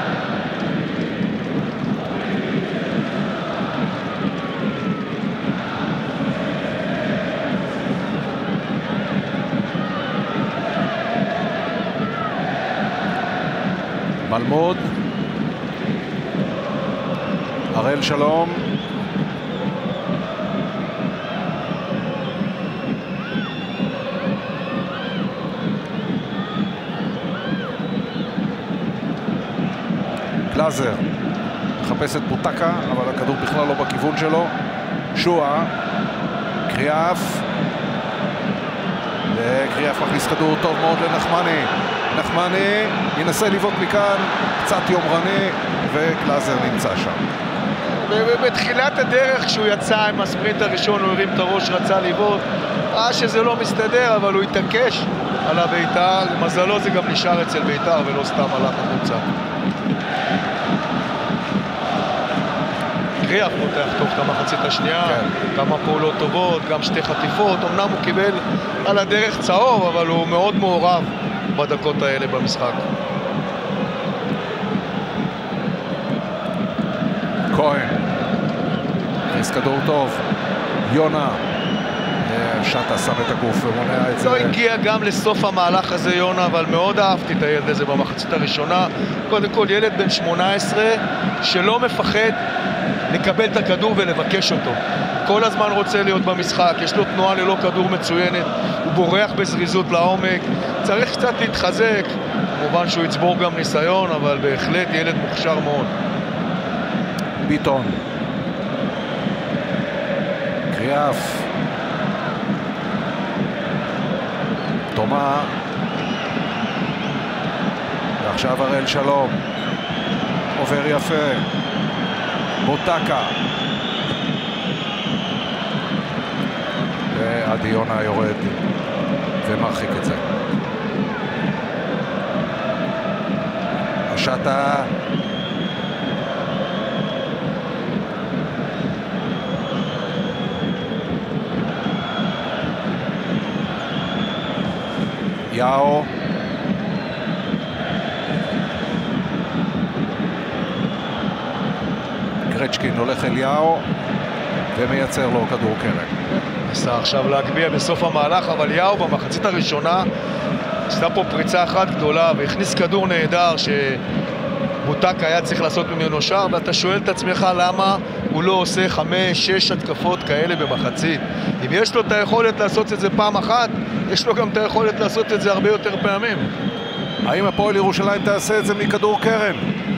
Speaker 1: מלמוד, הראל שלום, גלאזר מחפש את בוטקה, אבל הכדור בכלל לא בכיוון שלו. שועה, קריאף, וקריאף מכניס כדור טוב מאוד לנחמני. נחמני ינסה לבעוט מכאן, קצת יומרני, וגלאזר נמצא שם.
Speaker 2: בתחילת הדרך כשהוא יצא עם הספרינט הראשון הוא הרים את הראש, רצה לבעוט, ראה שזה לא מסתדר, אבל הוא התעקש על הבית"ר. מזלו זה גם נשאר אצל בית"ר ולא סתם הלך החוצה. קריאף פותח טוב את המחצית השנייה,
Speaker 1: כן.
Speaker 2: כמה פעולות טובות, גם שתי חטיפות, אמנם הוא קיבל על הדרך צהוב, אבל הוא מאוד מעורב בדקות האלה במשחק.
Speaker 1: כהן, הכניס כדור טוב, יונה, שטה שם את הגוף ומונע את זה.
Speaker 2: לא הגיע גם לסוף המהלך הזה יונה, אבל מאוד אהבתי את הילד הזה במחצית הראשונה. קודם כל ילד בן שמונה עשרה שלא מפחד לקבל את הכדור ולבקש אותו. כל הזמן רוצה להיות במשחק, יש לו תנועה ללא כדור מצוינת, הוא בורח בזריזות לעומק, צריך קצת להתחזק, כמובן שהוא יצבור גם ניסיון, אבל בהחלט ילד מוכשר מאוד.
Speaker 1: ביטון, קריאף, תומה, ועכשיו הראל שלום, עובר יפה, בוטקה, ועדי יונה יורד ומרחיק את זה. השטה, יאו, גרצ'קין הולך אל יאו ומייצר לו כדור קרן.
Speaker 2: ניסה עכשיו להגביה בסוף המהלך, אבל יאו במחצית הראשונה עשתה פה פריצה אחת גדולה והכניס כדור נהדר שבוטק היה צריך לעשות ממנו שער, ואתה שואל את עצמך למה הוא לא עושה חמש, שש התקפות כאלה במחצית. אם יש לו את היכולת לעשות את זה פעם אחת, יש לו גם את היכולת לעשות את זה הרבה יותר פעמים.
Speaker 1: האם הפועל ירושלים תעשה את זה מכדור קרן?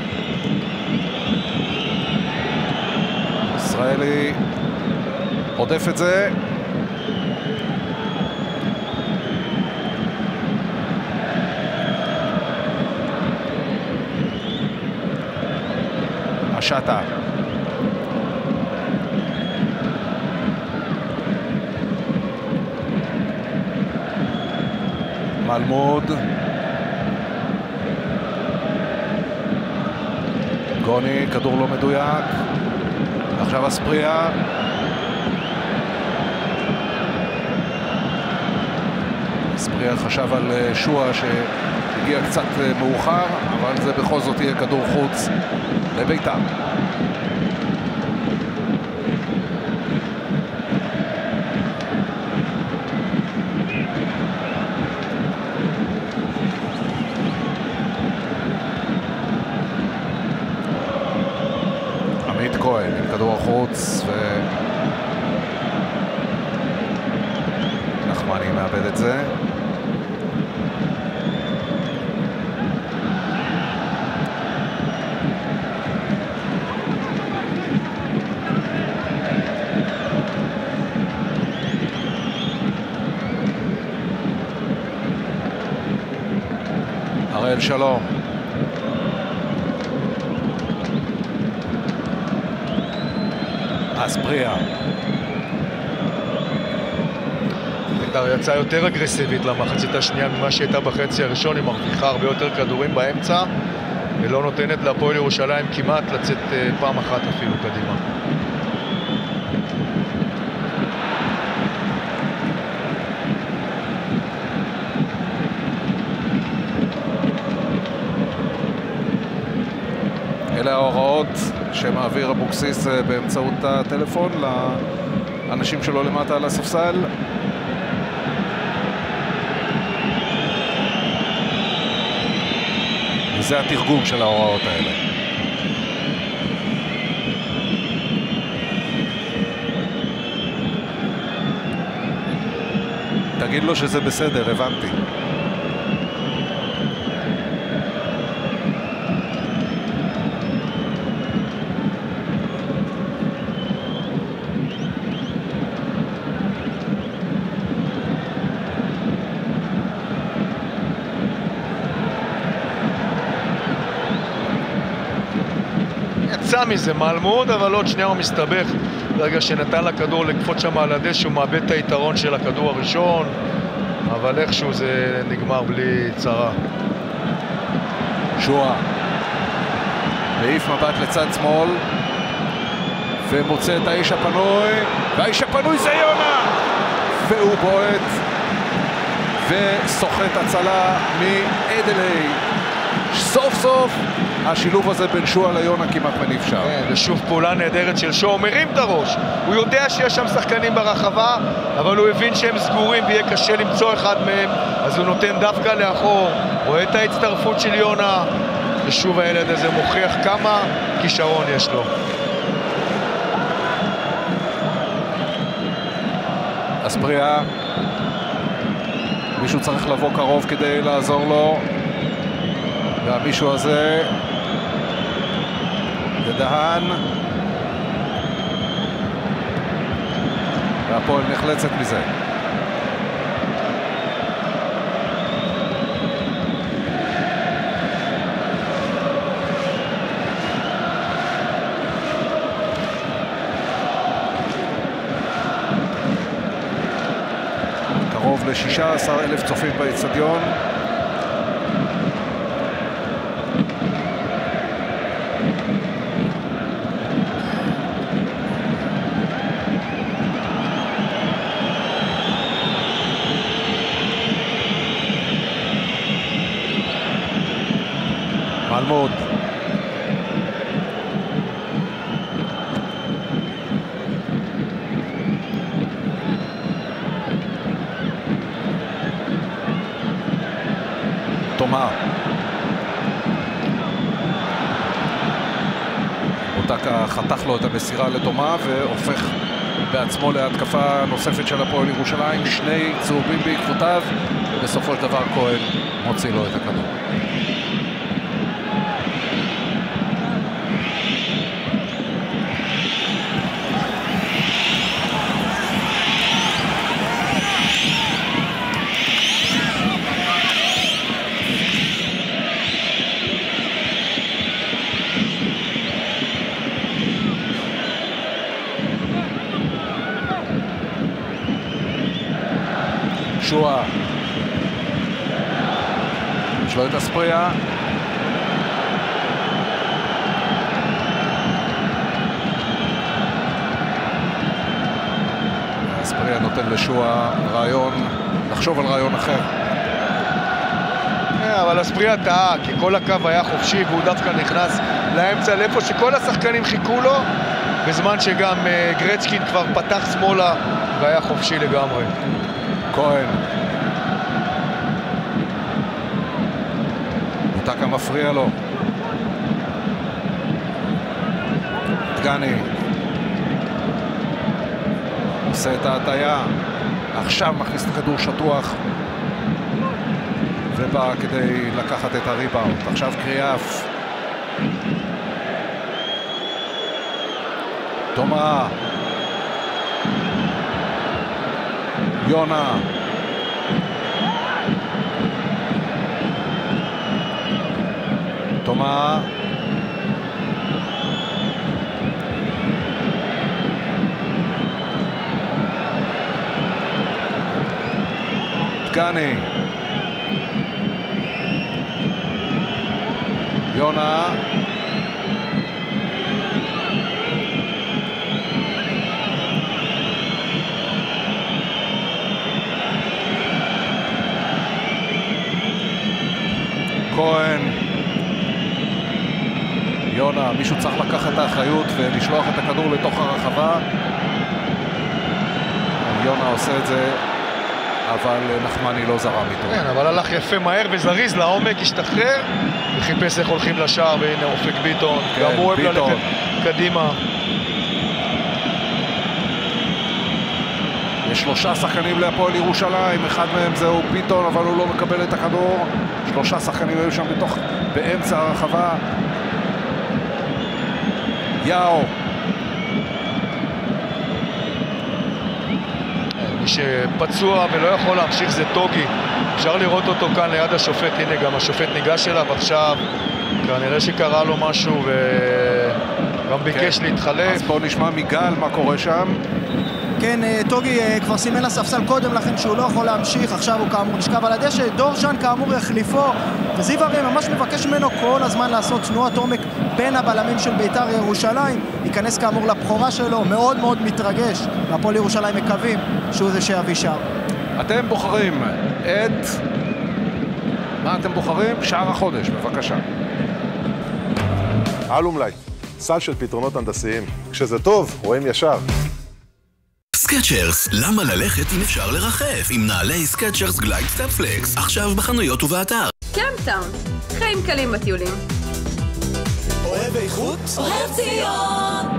Speaker 1: ישראלי עודף את זה. השטה. מלמוד. גוני, כדור לא מדויק. עכשיו אספריה. אספריה חשב על שואה שהגיע קצת מאוחר, אבל זה בכל זאת יהיה כדור חוץ לביתר. עמית כהן עם כדור החוץ, ונחמני מאבד את זה. הראל שלום. אספריה.
Speaker 2: בית"ר יצאה יותר אגרסיבית למחצית השנייה ממה שהייתה בחצי הראשון, היא מרוויחה הרבה יותר כדורים באמצע ולא נותנת להפועל ירושלים כמעט לצאת פעם אחת אפילו קדימה.
Speaker 1: אלה ההוראות שמעביר אבוקסיס באמצעות הטלפון לאנשים שלו למטה על הספסל. וזה התרגום של ההוראות האלה. תגיד לו שזה בסדר, הבנתי.
Speaker 2: יצא מזה מלמוד, אבל עוד שנייה הוא מסתבך ברגע שנתן לכדור לקפוץ שם על הדשא, הוא מאבד את היתרון של הכדור הראשון, אבל איכשהו זה נגמר בלי צרה.
Speaker 1: שואה מעיף מבט לצד שמאל ומוצא את האיש הפנוי, והאיש הפנוי זה יונה! והוא בועט וסוחט הצלה מאדלי. סוף סוף השילוב הזה בין שועה ליונה כמעט מניב שער.
Speaker 2: כן, ושוב פעולה נהדרת של שועה, מרים את הראש. הוא יודע שיש שם שחקנים ברחבה, אבל הוא הבין שהם סגורים ויהיה קשה למצוא אחד מהם, אז הוא נותן דווקא לאחור, רואה את ההצטרפות של יונה, ושוב הילד הזה מוכיח כמה כישרון יש לו.
Speaker 1: אספריה, מישהו צריך לבוא קרוב כדי לעזור לו, והמישהו הזה זה דהן, והפועל נחלצת מזה. קרוב ל-שישה עשר אלף צופים באצטדיון. מלמוד. תומה. בוטקה חתך לו את המסירה לתומה והופך בעצמו להתקפה נוספת של הפועל ירושלים, שני צהובים בעקבותיו, ובסופו של דבר כהן מוציא לו את הכדור. שועה. יש לו את אספריה. אספריה נותן לשועה רעיון, לחשוב על רעיון אחר.
Speaker 2: אבל אספריה טעה, כי כל הקו היה חופשי והוא דווקא נכנס לאמצע לאיפה שכל השחקנים חיכו לו, בזמן שגם גרצ'קין כבר פתח שמאלה והיה חופשי לגמרי.
Speaker 1: כהן. בוטקה מפריע לו. דגני. עושה את ההטיה. עכשיו מכניס את הכדור שטוח. ובא כדי לקחת את הריבאונד. עכשיו קריאף. תומה. יונה. תומה. דגני. יונה. כהן. יונה, מישהו צריך לקחת את האחריות ולשלוח את הכדור לתוך הרחבה. יונה עושה את זה, אבל נחמני לא זרם איתו.
Speaker 2: כן, אבל הלך יפה מהר וזריז לעומק, השתחרר וחיפש איך הולכים לשער, והנה אופק ביטון. כן, גם הוא אוהב ללכת קדימה.
Speaker 1: יש שלושה שחקנים להפועל ירושלים, אחד מהם זהו ביטון, אבל הוא לא מקבל את הכדור. שלושה שחקנים היו שם בתוך, באמצע הרחבה. יאו.
Speaker 2: מי שפצוע ולא יכול להמשיך זה טוגי. אפשר לראות אותו כאן ליד השופט, הנה גם השופט ניגש אליו עכשיו. כנראה שקרה לו משהו וגם ביקש
Speaker 1: כן.
Speaker 2: להתחלף.
Speaker 1: אז בואו נשמע מגל מה קורה שם.
Speaker 5: כן, טוגי כבר סימן לספסל קודם לכן שהוא לא יכול להמשיך, עכשיו הוא כאמור נשכב על הדשא, דורז'אן כאמור יחליפו, וזיו אריה ממש מבקש ממנו כל הזמן לעשות תנועת עומק בין הבלמים של בית"ר ירושלים, ייכנס כאמור לבחורה שלו, מאוד מאוד מתרגש, והפועל ירושלים מקווים שהוא זה שיביא שער.
Speaker 1: אתם בוחרים את... מה אתם בוחרים? שער החודש, בבקשה.
Speaker 6: אלום לייט, סל של פתרונות הנדסיים. כשזה טוב, רואים ישר.
Speaker 7: סקצ'רס, למה ללכת אם אפשר לרחף? עם נעלי סקצ'רס גלייד סטאפפלקס, עכשיו בחנויות ובאתר.
Speaker 8: קמפטאון, חיים קלים בטיולים.
Speaker 9: אוהב איכות? אוהב ציון!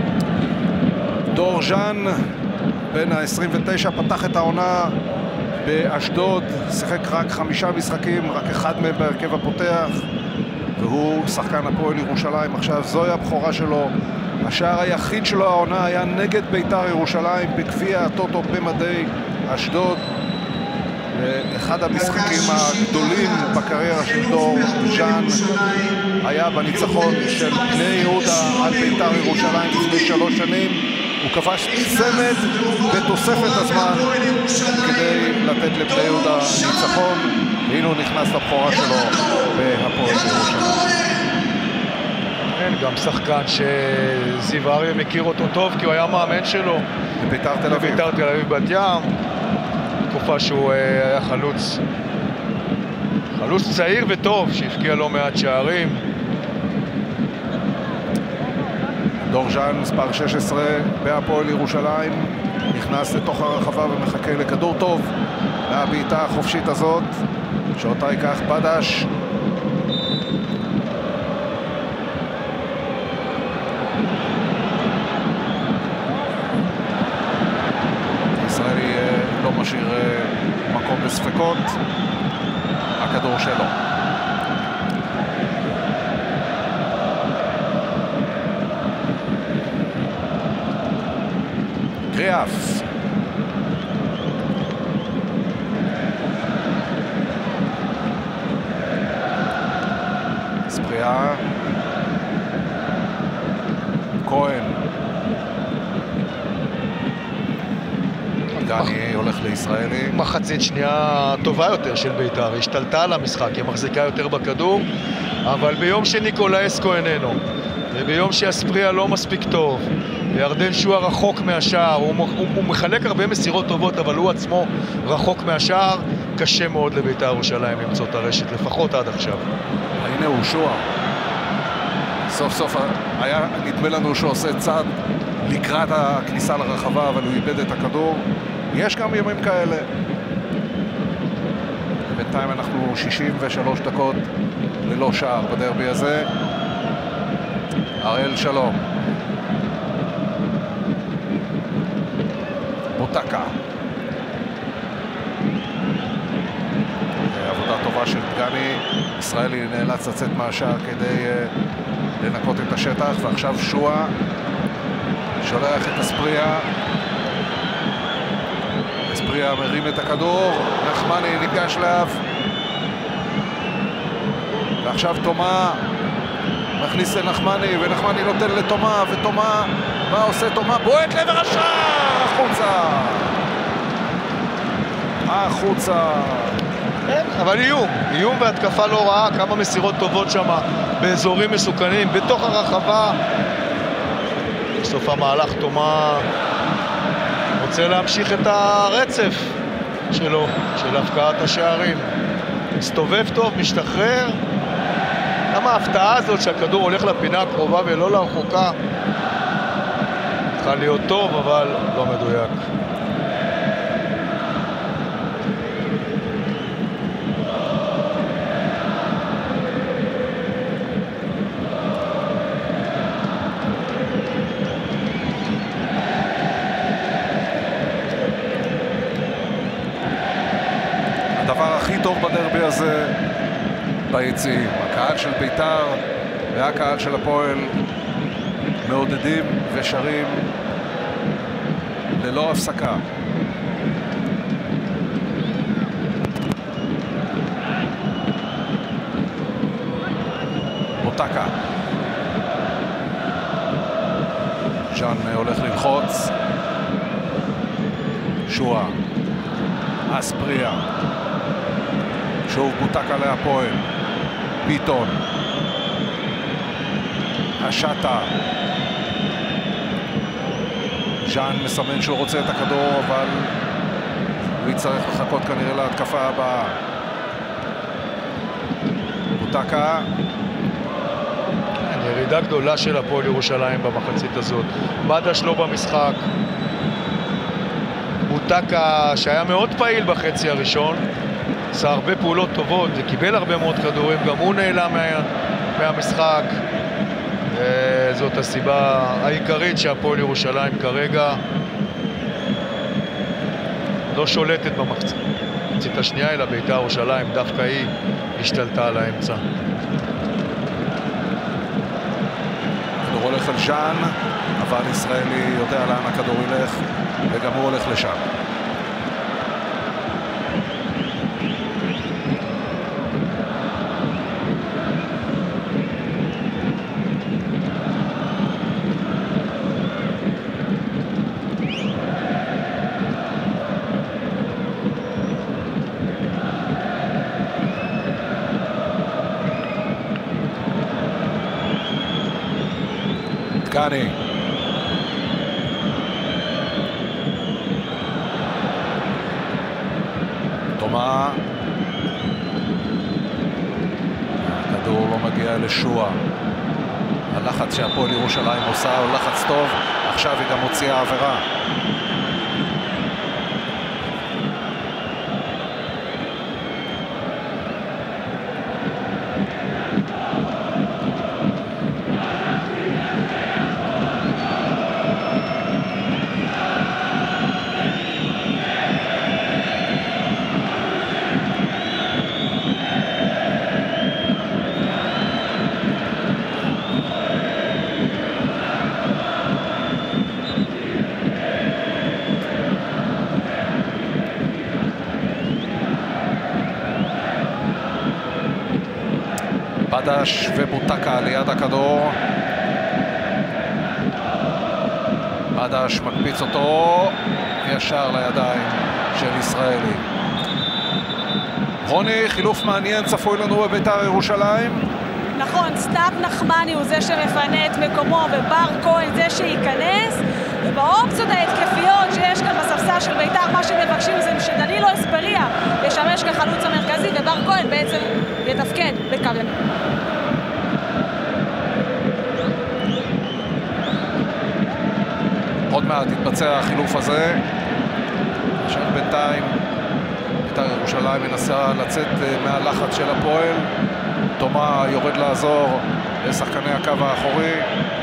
Speaker 1: דורז'אן, בן ה-עשרים ותשע, פתח את העונה באשדוד, שיחק רק חמישה משחקים, רק אחד מהם בהרכב הפותח, והוא שחקן הפועל ירושלים. עכשיו זוהי הבכורה שלו. השער היחיד שלו העונה היה נגד בית"ר ירושלים בגביע הטוטו במדי אשדוד. אחד המשחקים הגדולים בקריירה של דורז'אן היה בניצחון של בני יהודה על בית"ר ירושלים לפני שלוש שנים. הוא כבש צמד בתוספת הזמן כדי לתת לבני יהודה ניצחון, והנה הוא נכנס לבכורה שלו בהפועל ירושלים.
Speaker 2: כן, גם שחקן שזיו אריה מכיר אותו טוב, כי הוא היה מאמן שלו
Speaker 1: בבית"ר תל אביב.
Speaker 2: בבית"ר תל אביב בת ים, תקופה שהוא היה חלוץ, חלוץ צעיר וטוב, שהפקיע לא מעט שערים.
Speaker 1: דורז'אן, מספר שש עשרה בהפועל ירושלים, נכנס לתוך הרחבה ומחכה לכדור טוב מהבעיטה החופשית הזאת, שאותה ייקח בדש. ישראלי לא משאיר מקום לספקות, הכדור שלו. קריאף. ספריה. כהן. דני הולך לישראלי.
Speaker 2: מחצית שנייה טובה יותר של בית"ר, השתלטה על המשחק, היא מחזיקה יותר בכדור, אבל ביום שניקולאסקו איננו, וביום שהספריה לא מספיק טוב, וירדן שועה רחוק מהשער, הוא, הוא, הוא מחלק הרבה מסירות טובות, אבל הוא עצמו רחוק מהשער, קשה מאוד לבית"ר ירושלים למצוא את הרשת, לפחות עד עכשיו.
Speaker 1: הנה הוא שועה. סוף סוף היה נדמה לנו שהוא עושה צעד לקראת הכניסה לרחבה, אבל הוא איבד את הכדור. יש גם ימים כאלה. בינתיים אנחנו שישים ושלוש דקות ללא שער בדרבי הזה. אראל שלום. בוטקה. עבודה טובה של דגני. ישראלי נאלץ לצאת מהשער כדי uh, לנקות את השטח, ועכשיו שועה שולח את אספריה. אספריה מרים את הכדור, נחמני ניגש אליו, ועכשיו תומה מכניס לנחמני, ונחמני נותן לתומה, ותומה, מה עושה תומה? בועט לעבר השער! החוצה! החוצה!
Speaker 2: כן, אבל איום, איום והתקפה לא רעה, כמה מסירות טובות שם באזורים מסוכנים, בתוך הרחבה. בסוף המהלך תומה רוצה להמשיך את הרצף שלו, של הפקעת השערים. מסתובב טוב, משתחרר. למה ההפתעה הזאת שהכדור הולך לפינה הקרובה ולא לרחוקה? צריכה להיות טוב, אבל לא מדויק.
Speaker 1: הדבר הכי טוב בדרבי הזה ביציעים, הקהל של בית"ר והקהל של הפועל מעודדים ושרים ללא הפסקה. בוטקה. ז'אן הולך ללחוץ. שואה, אספריה, שוב בוטקה להפועל, ביטון, השטה, ז'אן מסמן שהוא רוצה את הכדור, אבל הוא יצטרך לחכות כנראה להתקפה הבאה. בוטקה,
Speaker 2: ירידה גדולה של הפועל ירושלים במחצית הזאת. בדש לא במשחק. בוטקה שהיה מאוד פעיל בחצי הראשון, עשה הרבה פעולות טובות וקיבל הרבה מאוד כדורים, גם הוא נעלם מה, מהמשחק. זאת הסיבה העיקרית שהפועל ירושלים כרגע לא שולטת במחצית השנייה, אלא בית"ר ירושלים דווקא היא השתלטה על האמצע.
Speaker 1: הכדור הולך על ז'אן, אבל ישראלי יודע לאן הכדור ילך, וגם הוא הולך לשם. דגני, תומה, הכדור לא מגיע לשואה. הלחץ שהפועל ירושלים עושה הוא לחץ טוב, עכשיו היא גם הוציאה עבירה. בדש ובוטקה ליד הכדור. בדש מקפיץ אותו ישר לידיים של ישראלי. רוני, חילוף מעניין צפוי לנו בבית"ר ירושלים.
Speaker 3: נכון, סתיו נחמני הוא זה שמפנה את מקומו, ובר כהן זה שייכנס, ובאופציות ההתקפיות שיש כאן בספסל של בית"ר, מה שמבקשים זה שדנילו אספריה ישמש כחלוץ המרכזי, ובר כהן בעצם יתפקד בקרן.
Speaker 1: עוד מעט יתבצע החילוף הזה, אשר בינתיים בית"ר ירושלים מנסה לצאת מהלחץ של הפועל. תומה יורד לעזור לשחקני הקו האחורי,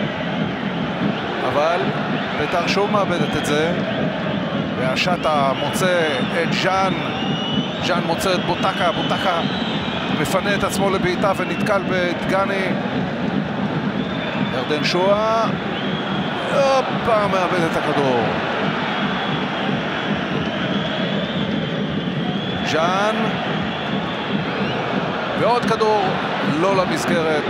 Speaker 1: אבל בית"ר שוב מאבדת את זה, והשטה מוצא את ז'אן, ז'אן מוצא את בוטקה, בוטקה מפנה את עצמו לבעיטה ונתקל בדגני. ירדן שואה הופה, מאבד את הכדור. ז'אן ועוד כדור לא למסגרת,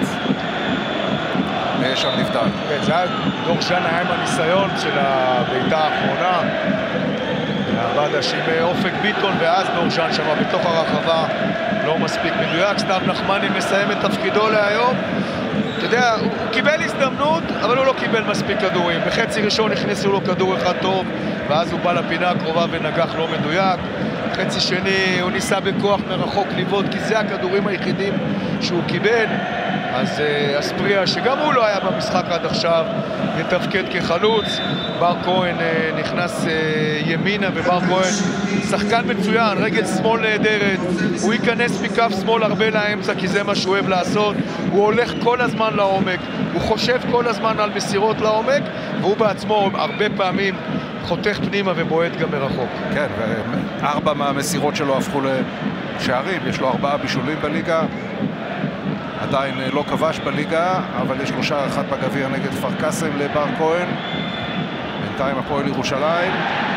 Speaker 1: שם נפתח.
Speaker 2: כן, זה היה דור ז'אן, היה עם הניסיון של הביתה האחרונה, בדש עם אופק ביטון, ואז דור ז'אן שם בתוך הרחבה לא מספיק מדויק. סתיו נחמני מסיים את תפקידו להיום. אתה יודע, הוא קיבל הזדמנות, אבל הוא לא קיבל מספיק כדורים. בחצי ראשון הכניסו לו כדור אחד טוב, ואז הוא בא לפינה הקרובה ונגח לא מדויק. חצי שני הוא ניסה בכוח מרחוק לבעוט, כי זה הכדורים היחידים שהוא קיבל. אז uh, אספריה, שגם הוא לא היה במשחק עד עכשיו, יתפקד כחלוץ. בר כהן uh, נכנס uh, ימינה, ובר כהן שחקן מצוין, רגל שמאל נהדרת. הוא ייכנס מכף שמאל הרבה לאמצע, כי זה מה שהוא אוהב לעשות. הוא הולך כל הזמן לעומק, הוא חושב כל הזמן על מסירות לעומק, והוא בעצמו הרבה פעמים חותך פנימה ובועט גם מרחוק.
Speaker 1: כן, וארבע מהמסירות שלו הפכו לשערים. יש לו ארבעה בישולים בליגה, עדיין לא כבש בליגה, אבל יש לו שער אחד בגביע נגד כפר קאסם לבר כהן. בינתיים הפועל ירושלים.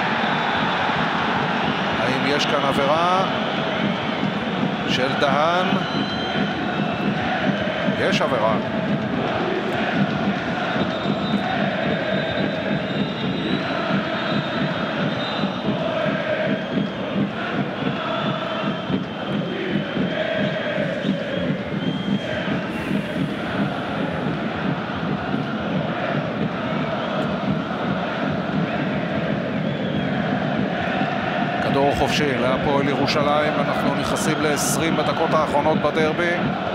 Speaker 1: האם יש כאן עבירה של דהן? יש עבירה. קשה להפועל ירושלים. אנחנו נכנסים ל-עשרים הדקות האחרונות בדרבי.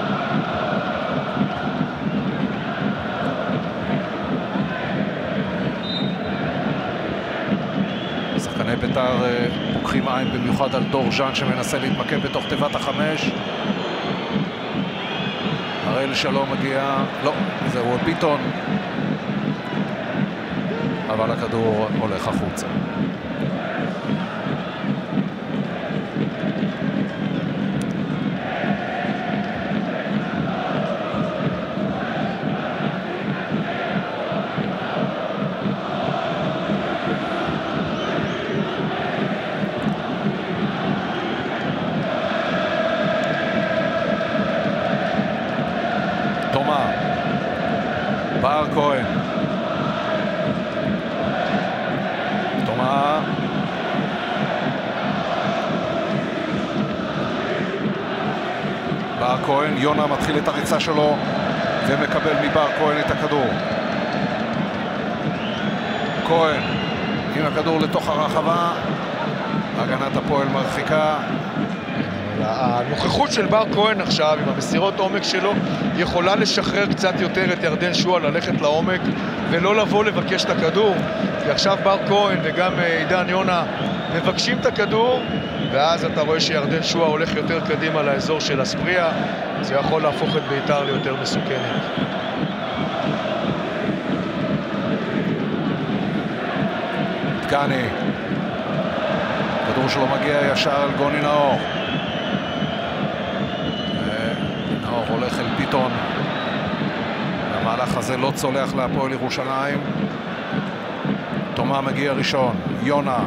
Speaker 1: שחקני בית"ר פוקחים עין במיוחד על דור ז'אן שמנסה להתמקם בתוך תיבת החמש. הראל שלום מגיע, לא, זהו ביטון, אבל הכדור הולך החוצה. בר כהן, תומה, בר כהן, יונה מתחיל את הריצה שלו ומקבל מבר כהן את הכדור. כהן עם הכדור לתוך הרחבה, הגנת הפועל מרחיקה.
Speaker 2: הנוכחות של בר כהן עכשיו עם המסירות עומק שלו יכולה לשחרר קצת יותר את ירדן שועה ללכת לעומק ולא לבוא לבקש את הכדור, כי עכשיו בר כהן וגם עידן יונה מבקשים את הכדור, ואז אתה רואה שירדן שועה הולך יותר קדימה לאזור של אספריה. זה יכול להפוך את בית"ר ליותר מסוכנת.
Speaker 1: דגני, כדור שלו מגיע ישר על גוני נאור. נאור הולך אל ביטון. המהלך הזה לא צולח להפועל ירושלים. תומה מגיע ראשון, יונה.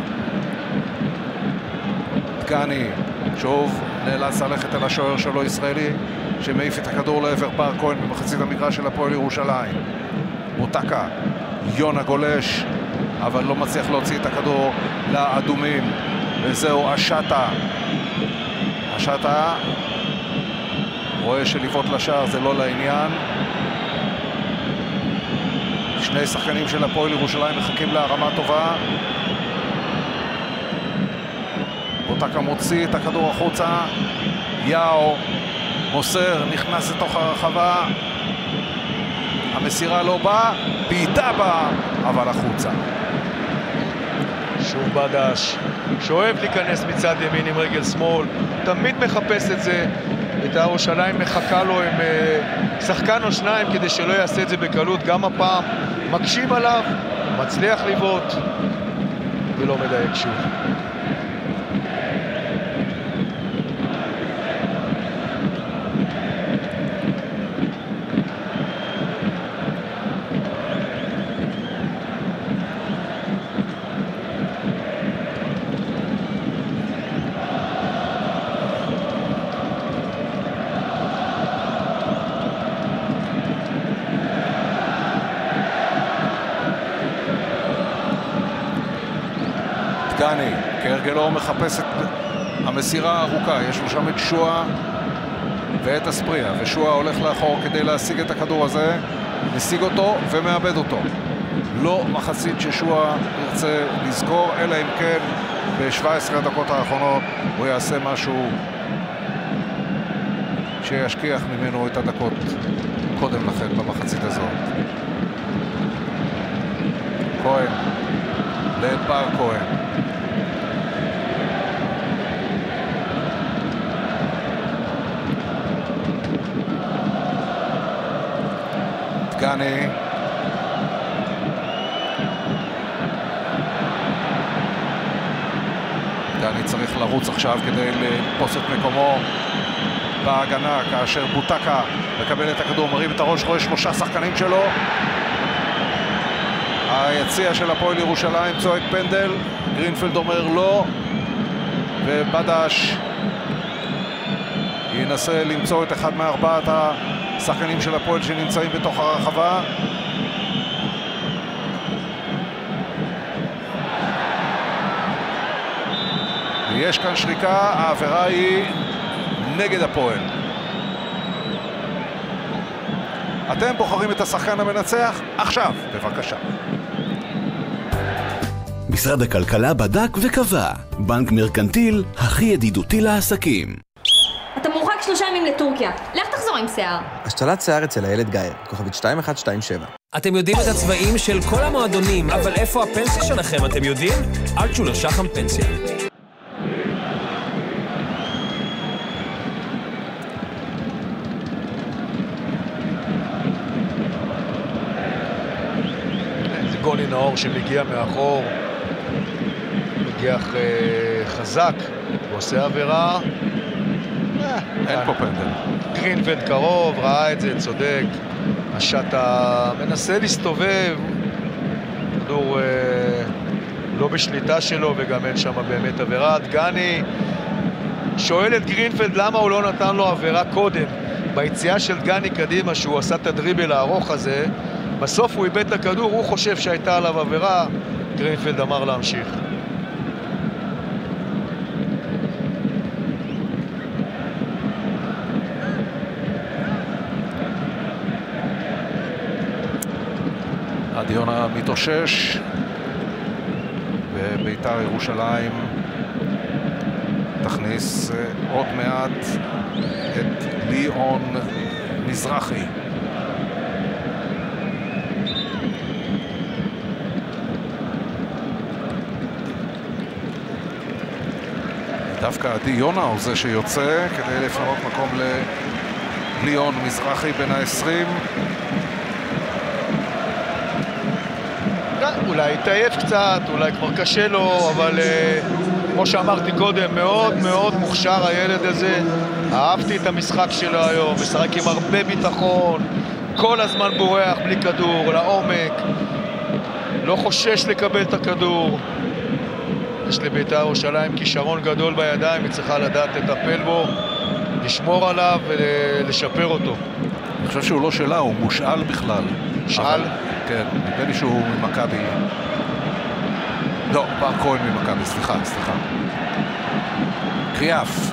Speaker 1: דגני, שוב נאלץ ללכת אל השוער שלו ישראלי, שמעיף את הכדור לעבר בר כהן במחצית המגרש של הפועל ירושלים. בוטקה, יונה גולש, אבל לא מצליח להוציא את הכדור לאדומים, וזהו אשטה. אשטה רואה שליוות לשער זה לא לעניין. שני שחקנים של הפועל ירושלים מחכים להרמה טובה. בוטקה מוציא את הכדור החוצה, יאו מוסר, נכנס לתוך הרחבה, המסירה לא באה, בעיטה בה, אבל החוצה.
Speaker 2: שוב בדש, שאוהב להיכנס מצד ימין עם רגל שמאל, תמיד מחפש את זה. בית"ר ירושלים מחכה לו עם uh, שחקן או שניים כדי שלא יעשה את זה בקלות. גם הפעם מקשים עליו, מצליח לבעוט ולא מדייק שוב.
Speaker 1: דגני, כהרגלו מחפש את המסירה הארוכה, יש לו שם את שועה ואת אספריה, ושועה הולך לאחור כדי להשיג את הכדור הזה, משיג אותו ומאבד אותו. לא מחצית ששועה ירצה לזכור, אלא אם כן ב-שבע עשרה הדקות האחרונות הוא יעשה משהו שישכיח ממנו את הדקות קודם לכן במחצית הזאת. כהן, לבר כהן. דגני. דגני צריך לרוץ עכשיו כדי לתפוס את מקומו בהגנה, כאשר בוטקה מקבל את הכדור, מרים את הראש, רואה שלושה שחקנים שלו. היציע של הפועל ירושלים צועק פנדל, גרינפלד אומר לא, ובדש ינסה למצוא את אחד מארבעת השחקנים של הפועל שנמצאים בתוך הרחבה. ויש כאן שריקה, העבירה היא נגד הפועל. אתם בוחרים את השחקן המנצח עכשיו, בבקשה.
Speaker 7: משרד הכלכלה בדק וקבע. בנק מרקנטיל, הכי ידידותי לעסקים.
Speaker 8: אתה מורחק שלושה ימים לטורקיה. לך תחזור עם שיער.
Speaker 10: השתלת שיער אצל הילד גאייר, כוכבית שתיים אחת שתיים שבע.
Speaker 11: אתם יודעים את הצבעים של כל המועדונים, אבל איפה הפנסיה שלכם, אתם יודעים? אלטשולר שחם פנסיה.
Speaker 2: זה גולי נאור שמגיע מאחור, מגיע חזק, ועושה עבירה.
Speaker 1: אין פה פנדל.
Speaker 2: גרינפלד קרוב, ראה את זה, צודק. השטה מנסה להסתובב, כדור אה, לא בשליטה שלו, וגם אין שם באמת עבירה. דגני שואל את גרינפלד למה הוא לא נתן לו עבירה קודם. ביציאה של דגני קדימה, שהוא עשה את הדריבל הארוך הזה, בסוף הוא איבד את הכדור, הוא חושב שהייתה עליו עבירה, גרינפלד אמר להמשיך.
Speaker 1: עדי יונה מתאושש, ובית"ר ירושלים תכניס עוד מעט את ליאון מזרחי. דווקא עדי יונה הוא זה שיוצא כדי לפנות מקום לליאון מזרחי בין העשרים.
Speaker 2: אולי התעייף קצת, אולי כבר קשה לו, אבל uh, כמו שאמרתי קודם, מאוד מאוד מוכשר הילד הזה. אהבתי את המשחק שלו היום, משחק עם הרבה ביטחון, כל הזמן בורח בלי כדור, לעומק, לא חושש לקבל את הכדור. יש לבית"ר ירושלים כישרון גדול בידיים, היא צריכה לדעת לטפל בו, לשמור עליו ולשפר אותו.
Speaker 1: אני חושב שהוא לא שלה, הוא מושאל בכלל.
Speaker 2: שאל?
Speaker 1: כן, נדמה לי שהוא ממכבי. לא, בר כהן ממכבי, סליחה, סליחה. קריאף.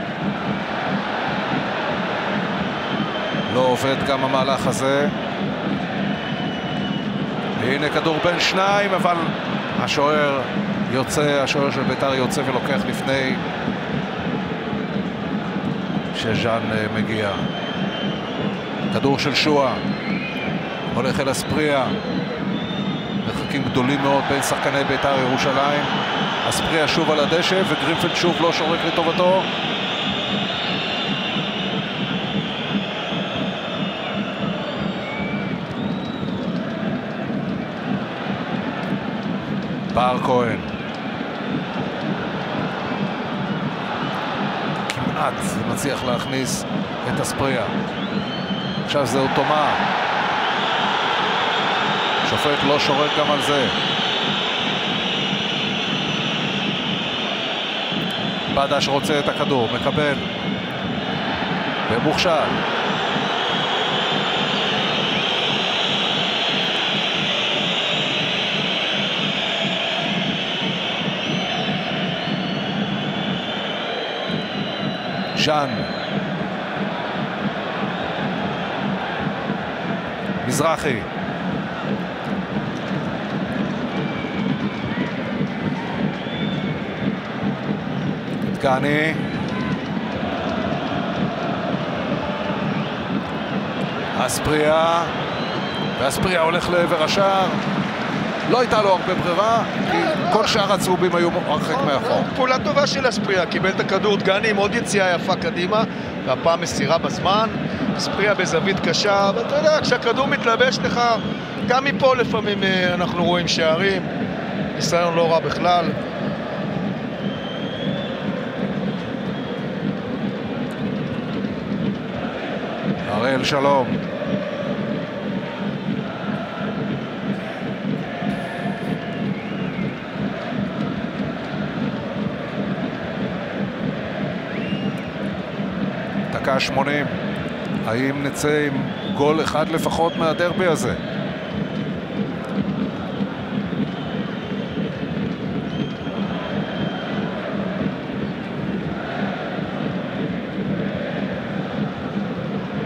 Speaker 1: לא עובד גם המהלך הזה. הנה כדור בין שניים, אבל השוער יוצא, השוער של בית"ר יוצא ולוקח לפני שז'אן מגיע. כדור של שועה. הולך אל אספריה. מרחקים גדולים מאוד בין שחקני בית"ר ירושלים. אספריה שוב על הדשא וגרינפלד שוב לא שורק לטובתו. בר כהן. כמעט מצליח להכניס את אספריה. עכשיו זה אוטומה. שופט לא שורק גם על זה. בדש רוצה את הכדור, מקבל. ומוכשל. ז'אן. מזרחי. דגני. אספריה. ואספריה הולך לעבר השער. לא הייתה לו הרבה ברירה, כי כל שאר הצהובים היו הרחק מאחור.
Speaker 2: פעולה טובה של אספריה, קיבל את הכדור דגני עם עוד יציאה יפה קדימה, והפעם מסירה בזמן. אספריה בזווית קשה, ואתה יודע, כשהכדור מתלבש לך, גם מפה לפעמים אנחנו רואים שערים, ניסיון לא רע בכלל.
Speaker 1: הראל שלום. דקה שמונים. האם נצא עם גול אחד לפחות מהדרבי הזה?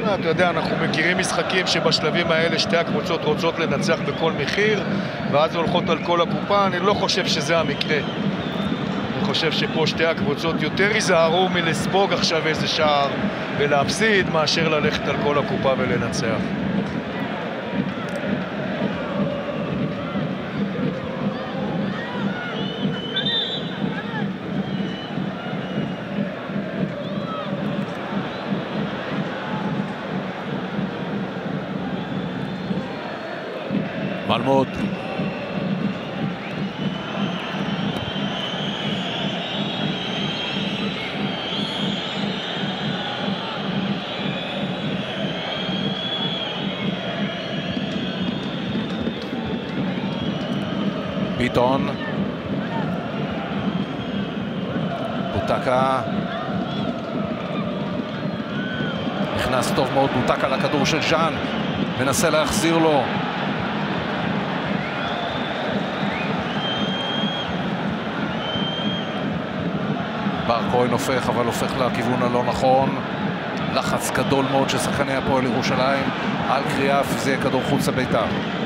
Speaker 2: אתה יודע, אנחנו מכירים משחקים שבשלבים האלה שתי הקבוצות רוצות לנצח בכל מחיר, ואז הולכות על כל הקופה. אני לא חושב שזה המקרה. אני חושב שפה שתי הקבוצות יותר ייזהרו מלספוג עכשיו איזה שער ולהפסיד, מאשר ללכת על כל הקופה ולנצח.
Speaker 1: מלמוד. ביטון. בוטקה. נכנס טוב מאוד בוטקה לכדור של ז'אן. מנסה להחזיר לו. בר כהן הופך, אבל הופך לכיוון הלא נכון. לחץ גדול מאוד של שחקני הפועל ירושלים על קריאה, וזה יהיה כדור חוץ לבית"ר.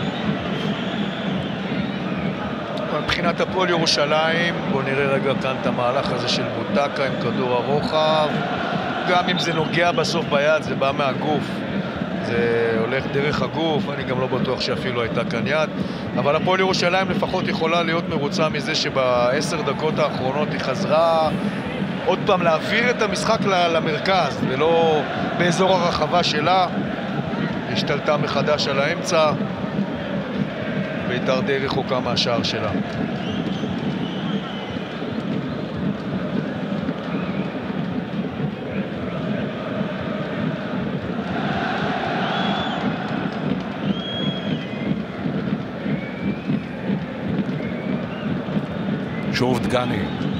Speaker 2: מבחינת הפועל ירושלים, בואו נראה רגע כאן את המהלך הזה של בוטקה עם כדור הרוחב. גם אם זה נוגע בסוף ביד, זה בא מהגוף. זה הולך דרך הגוף, אני גם לא בטוח שאפילו הייתה כאן יד. אבל הפועל ירושלים לפחות יכולה להיות מרוצה מזה שבעשר דקות האחרונות היא חזרה עוד פעם להעביר את המשחק למרכז, ולא באזור הרחבה שלה. השתלטה מחדש על האמצע, בית"ר די רחוקה מהשער שלה.
Speaker 1: שוב דגני.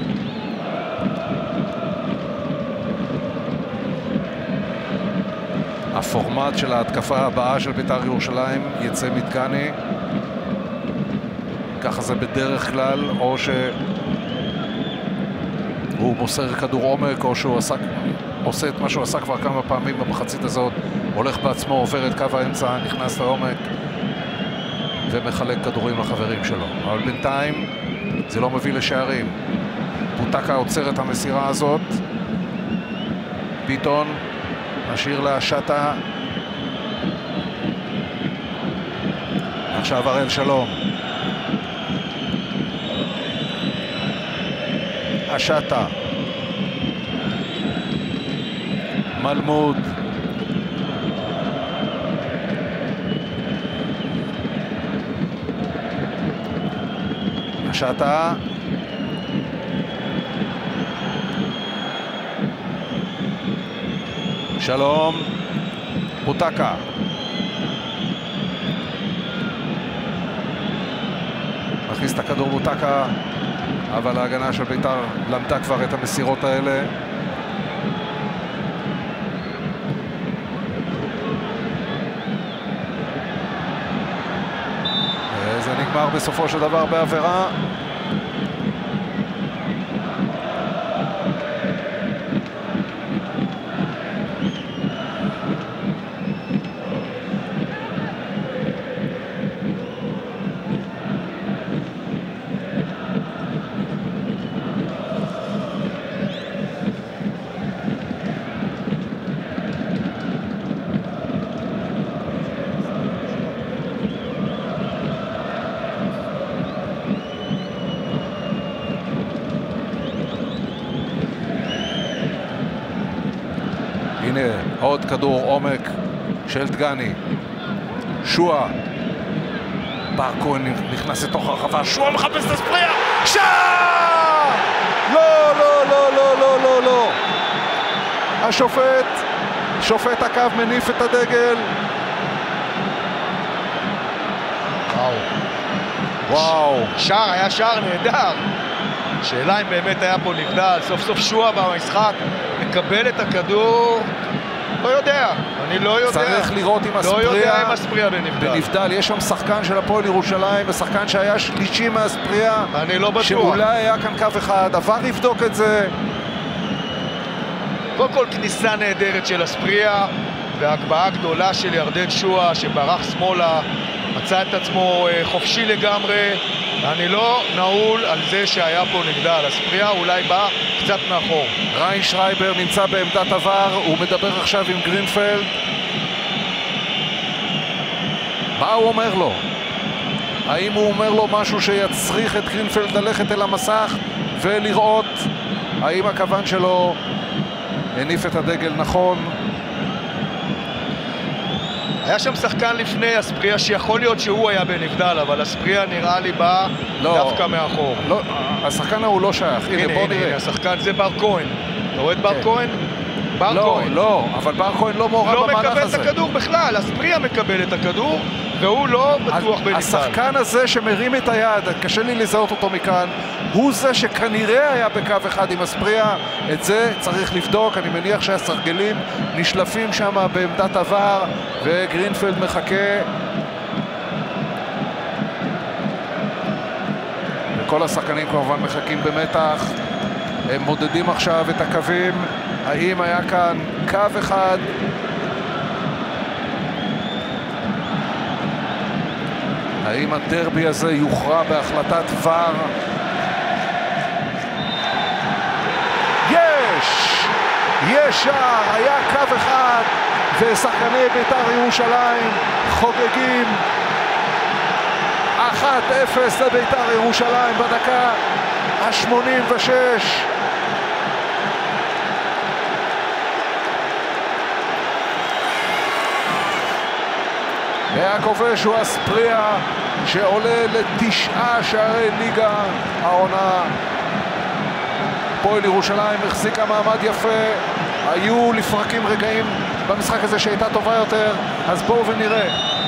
Speaker 1: הפורמט של ההתקפה הבאה של בית"ר ירושלים יצא מדגני. ככה זה בדרך כלל, או שהוא מוסר כדור עומק, או שהוא עשה, עושה את מה שהוא עשה כבר כמה פעמים במחצית הזאת, הולך בעצמו, עובר את קו האמצע, נכנס לעומק ומחלק כדורים לחברים שלו. אבל בינתיים זה לא מביא לשערים. בוטקה עוצר את המסירה הזאת. ביטון משאיר להשטה. עכשיו הראל שלום. השטה. מלמוד. השטה. שלום. בוטקה. מכניס את הכדור בוטקה, אבל ההגנה של בית"ר למדה כבר את המסירות האלה. זה נגמר בסופו של דבר בעבירה. הנה עוד כדור עומק של דגני. שועה. בר כהן נכנס לתוך הרחבה. שועה מחפש את הספריה. שער! לא, לא, לא, לא, לא, לא, לא. השופט, שופט הקו מניף את הדגל.
Speaker 2: וואו.
Speaker 1: וואו.
Speaker 2: שער, היה שער נהדר. שאלה אם באמת היה פה נבדל. סוף סוף שועה במשחק מקבל את הכדור. לא יודע, אני לא יודע.
Speaker 1: צריך לראות עם הספריה.
Speaker 2: לא יודע עם הספריה בנבדל.
Speaker 1: בנבדל, יש שם שחקן של הפועל ירושלים, ושחקן שהיה שלישי מהספריה.
Speaker 2: אני לא בטוח.
Speaker 1: שאולי היה כאן קו אחד, עבר יבדוק את זה.
Speaker 2: קודם כל כניסה נהדרת של הספריה, והגבהה גדולה של ירדן שועה שברח שמאלה, מצא את עצמו חופשי לגמרי. אני לא נעול על זה שהיה פה נגדל, אספריה אולי בא קצת מאחור.
Speaker 1: ריין שרייבר נמצא בעמדת עבר, הוא מדבר עכשיו עם גרינפלד. מה הוא אומר לו? האם הוא אומר לו משהו שיצריך את גרינפלד ללכת אל המסך ולראות האם הכוון שלו הניף את הדגל נכון?
Speaker 2: היה שם שחקן לפני אספריה שיכול להיות שהוא היה בנבדל, אבל אספריה נראה לי בא לא, דווקא מאחור.
Speaker 1: לא, השחקן הוא לא שייך. הנה,
Speaker 2: הנה,
Speaker 1: בוא
Speaker 2: הנה,
Speaker 1: נראה.
Speaker 2: הנה, השחקן זה בר כהן. אתה רואה את בר כן. כהן? בר
Speaker 1: לא,
Speaker 2: כהן.
Speaker 1: לא, אבל בר כהן לא מעורב
Speaker 2: לא
Speaker 1: במהלך הזה.
Speaker 2: לא מקבל את הכדור בכלל, אספריה מקבל את הכדור, והוא לא בטוח בנבדל.
Speaker 1: השחקן הזה שמרים את היד, קשה לי לזהות אותו מכאן, הוא זה שכנראה היה בקו אחד עם אספריה. את זה צריך לבדוק. אני מניח שהסרגלים נשלפים שם בעמדת עבר, וגרינפלד מחכה. וכל השחקנים כמובן מחכים במתח. הם מודדים עכשיו את הקווים. האם היה כאן קו אחד? האם הדרבי הזה יוכרע בהחלטת ור? יש! יש שער! היה קו אחד, ושחקני בית"ר ירושלים חוגגים אחת אפס לבית"ר ירושלים בדקה ה-שמונים ושש. והכובש הוא אספריה שעולה לתשעה שערי ליגה העונה. הפועל ירושלים החזיקה מעמד יפה, היו לפרקים רגעים במשחק הזה שהייתה טובה יותר, אז בואו ונראה.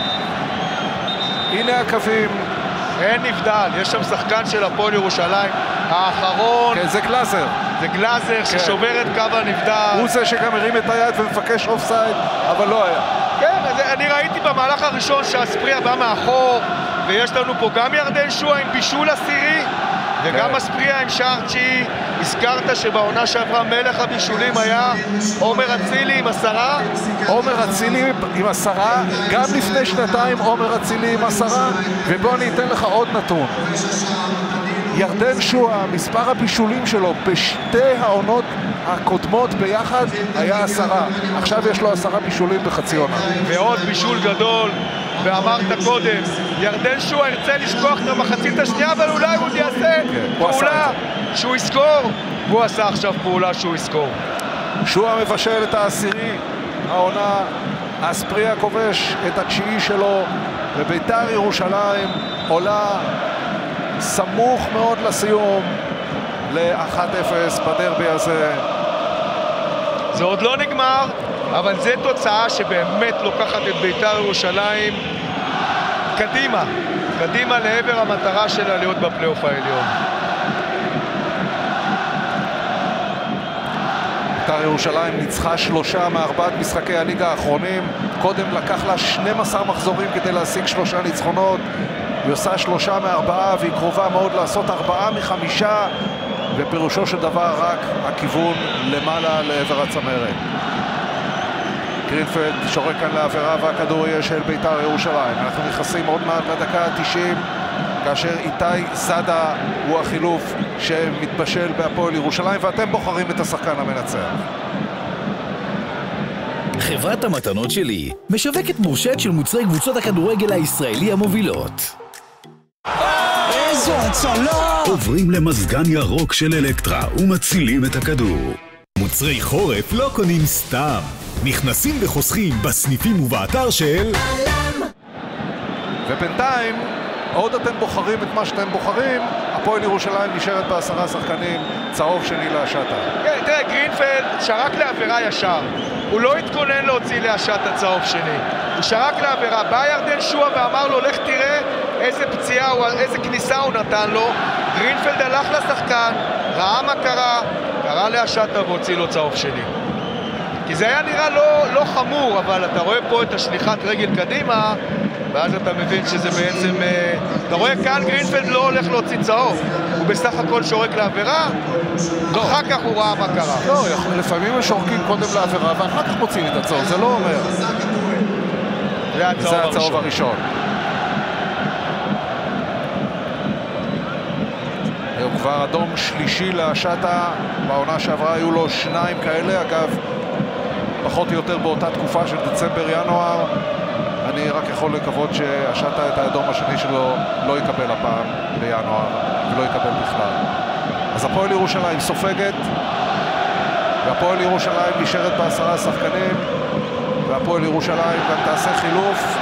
Speaker 1: הנה הקווים.
Speaker 2: אין נבדל, יש שם שחקן של הפועל ירושלים האחרון.
Speaker 1: כן, זה גלאזר.
Speaker 2: זה גלאזר כן. ששובר את קו הנבדל.
Speaker 1: הוא זה שגם הרים את היד ומפקש אופסייד, אבל לא היה.
Speaker 2: כן, אז אני ראיתי במהלך הראשון שהאספריה בא מאחור, ויש לנו פה גם ירדן שועה עם בישול עשירי, וגם כן. אספריה עם שער תשיעי. הזכרת שבעונה שעברה מלך הבישולים היה עומר אצילי עם עשרה.
Speaker 1: עומר אצילי עם עשרה, גם לפני שנתיים עומר אצילי עם עשרה, ובוא אני אתן לך עוד נתון. ירדן שועה, מספר הבישולים שלו בשתי העונות הקודמות ביחד היה עשרה. עכשיו יש לו עשרה בישולים בחצי עונה.
Speaker 2: ועוד בישול גדול, ואמרת קודם, ירדן שועה ירצה לשכוח את המחצית השנייה, אבל אולי הוא יעשה פעולה שהוא יזכור, והוא עשה עכשיו פעולה שהוא יזכור.
Speaker 1: שועה מבשל את העשירי העונה, אספריה כובש את התשיעי שלו, ובית"ר ירושלים עולה סמוך מאוד לסיום ל-אחת אפס בדרבי הזה.
Speaker 2: זה עוד לא נגמר, אבל זו תוצאה שבאמת לוקחת את בית"ר ירושלים קדימה, קדימה לעבר המטרה שלה להיות בפלייאוף העליון.
Speaker 1: בית"ר ירושלים ניצחה שלושה מארבעת משחקי הליגה האחרונים. קודם לקח לה שנים עשר מחזורים כדי להשיג שלושה ניצחונות. היא עושה שלושה מארבעה, והיא קרובה מאוד לעשות ארבעה מחמישה, ופירושו של דבר רק הכיוון למעלה לעבר הצמרת. גרינפלד שורק כאן לעבירה, והכדור יהיה של בית"ר ירושלים. אנחנו נכנסים עוד מעט לדקה ה-תשעים, כאשר איתי זאדה הוא החילוף שמתבשל בהפועל ירושלים, ואתם בוחרים את השחקן המנצח.
Speaker 7: חברת המתנות שלי משווקת מורשת של מוצרי קבוצות הכדורגל הישראלי המובילות.
Speaker 9: איזו הצלה!
Speaker 12: עוברים למזגן ירוק של אלקטרה ומצילים את הכדור. מוצרי חורף לא קונים סתם, נכנסים וחוסכים בסניפים ובאתר של אלם.
Speaker 1: ובינתיים עוד אתם בוחרים את מה שאתם בוחרים. הפועל ירושלים נשארת בעשרה שחקנים, צהוב שני להשטה.
Speaker 2: כן, תראה, גרינפלד שרק לעבירה ישר, הוא לא התכונן להוציא להשטה צהוב שני, הוא שרק לעבירה. בא ירדן שועה ואמר לו לך תראה איזה פציעה, איזה כניסה הוא נתן לו. גרינפלד הלך לשחקן, ראה מה קרה, קרא להשטה והוציא לו צהוב שני. כי זה היה נראה לא, לא חמור, אבל אתה רואה פה את השליחת רגל קדימה, ואז אתה מבין שזה בעצם... אתה רואה כאן גרינפלד לא הולך להוציא צהוב, הוא הוא בסך הכל שורק לעבירה, לא. אחר כך הוא ראה מה קרה.
Speaker 1: לא, לפעמים הם שורקים קודם לעבירה ואחר כך מוצאים את הצהוב, זה לא אומר.
Speaker 2: זה הצהוב
Speaker 1: זה
Speaker 2: הראשון.
Speaker 1: הצהוב הראשון. היום כבר אדום שלישי לשטה, בעונה שעברה היו לו שניים כאלה, אגב, פחות או יותר באותה תקופה של דצמבר-ינואר. אני רק יכול לקוות שהשטה את האדום השני שלו לא יקבל הפעם בינואר, ולא יקבל בכלל. אז הפועל ירושלים סופגת, והפועל ירושלים נשארת בעשרה שחקנים, והפועל ירושלים גם תעשה חילוף.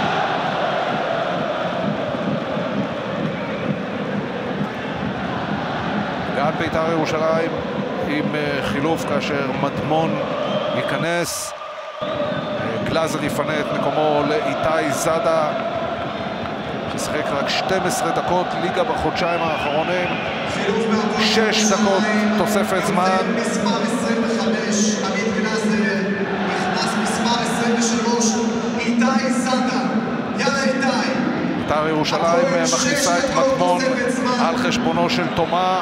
Speaker 1: ועד בית"ר ירושלים עם חילוף כאשר מדמון ייכנס. גלאזר יפנה את מקומו לאיתי זאדה, ששחק רק שתים עשרה דקות ליגה בחודשיים האחרונים. שש דקות תוספת זמן.
Speaker 4: מספר עשרים וחמש, עמית גלאזר, נכנס מספר עשרים ושלוש, איתי זאדה. יאללה איתי.
Speaker 1: בית"ר ירושלים מכניסה את מדמון על חשבונו של תומה.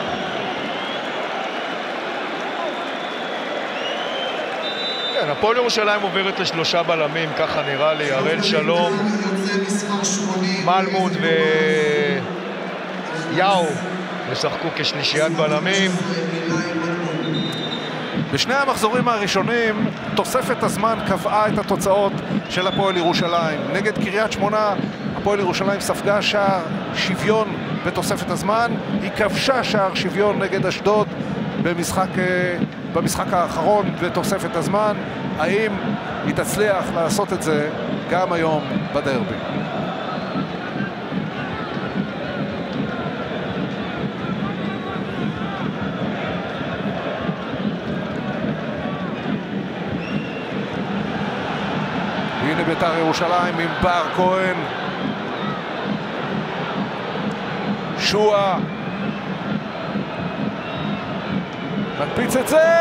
Speaker 2: כן, הפועל ירושלים עוברת לשלושה בלמים, ככה נראה לי, הראל שלום, מלמוד ויאו ישחקו כשלישיית בלמים.
Speaker 1: בשני המחזורים הראשונים תוספת הזמן קבעה את התוצאות של הפועל ירושלים. נגד קריית שמונה הפועל ירושלים ספגה שער שוויון בתוספת הזמן, היא כבשה שער שוויון נגד אשדוד במשחק, במשחק האחרון בתוספת הזמן. האם היא תצליח לעשות את זה גם היום בדרבי? והנה בית"ר ירושלים עם בר כהן, שועה מקפיץ את זה.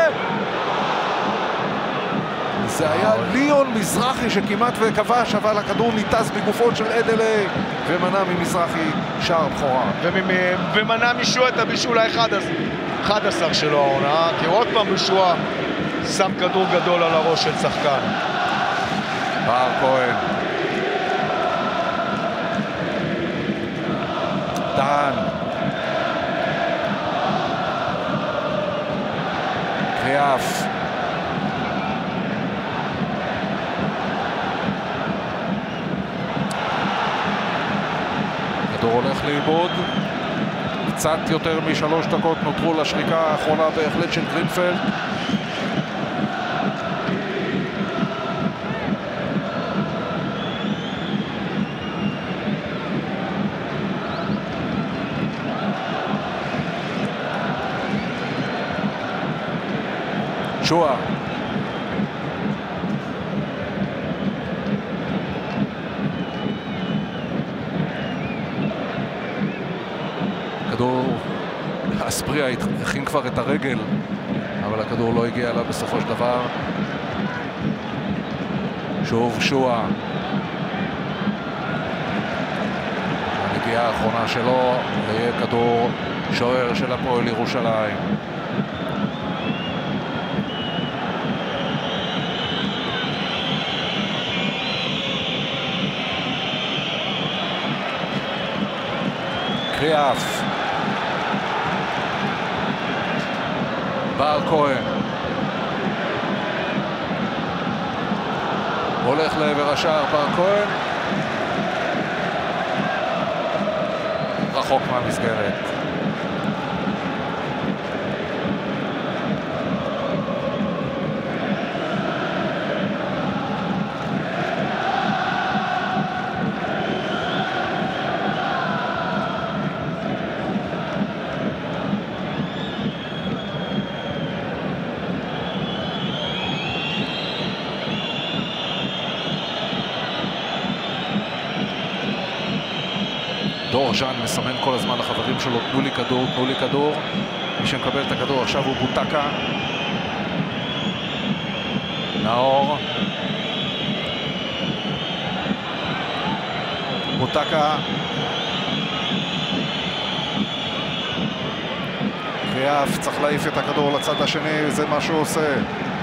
Speaker 1: זה היה ליאון מזרחי שכמעט וכבש, אבל הכדור ניתז בגופות של אדלי ומנע ממזרחי שער בכורה.
Speaker 2: ומנע משועה את הבישול ה-אחד עשר שלו העונה, כי עוד פעם משועה שם כדור גדול על הראש של שחקן.
Speaker 1: בר כהן, דהן, קריאף, כדור הולך לאיבוד. קצת יותר משלוש דקות נותרו לשריקה האחרונה בהחלט של גרינפלד. שועה, כדור, אספריה הכין כבר את הרגל, אבל הכדור לא הגיע אליו בסופו של דבר. שוב שועה, הנגיעה האחרונה שלו, ויהיה כדור שוער של הפועל ירושלים. קריאף, בר כהן הולך לעבר השער. בר כהן רחוק מהמסגרת. דור ז'אן מסמן כל הזמן לחברים שלו, תנו לי כדור, תנו לי כדור. מי שמקבל את הכדור עכשיו הוא בוטקה. נאור. בוטקה. קריאף צריך להעיף את הכדור לצד השני, זה מה שהוא עושה.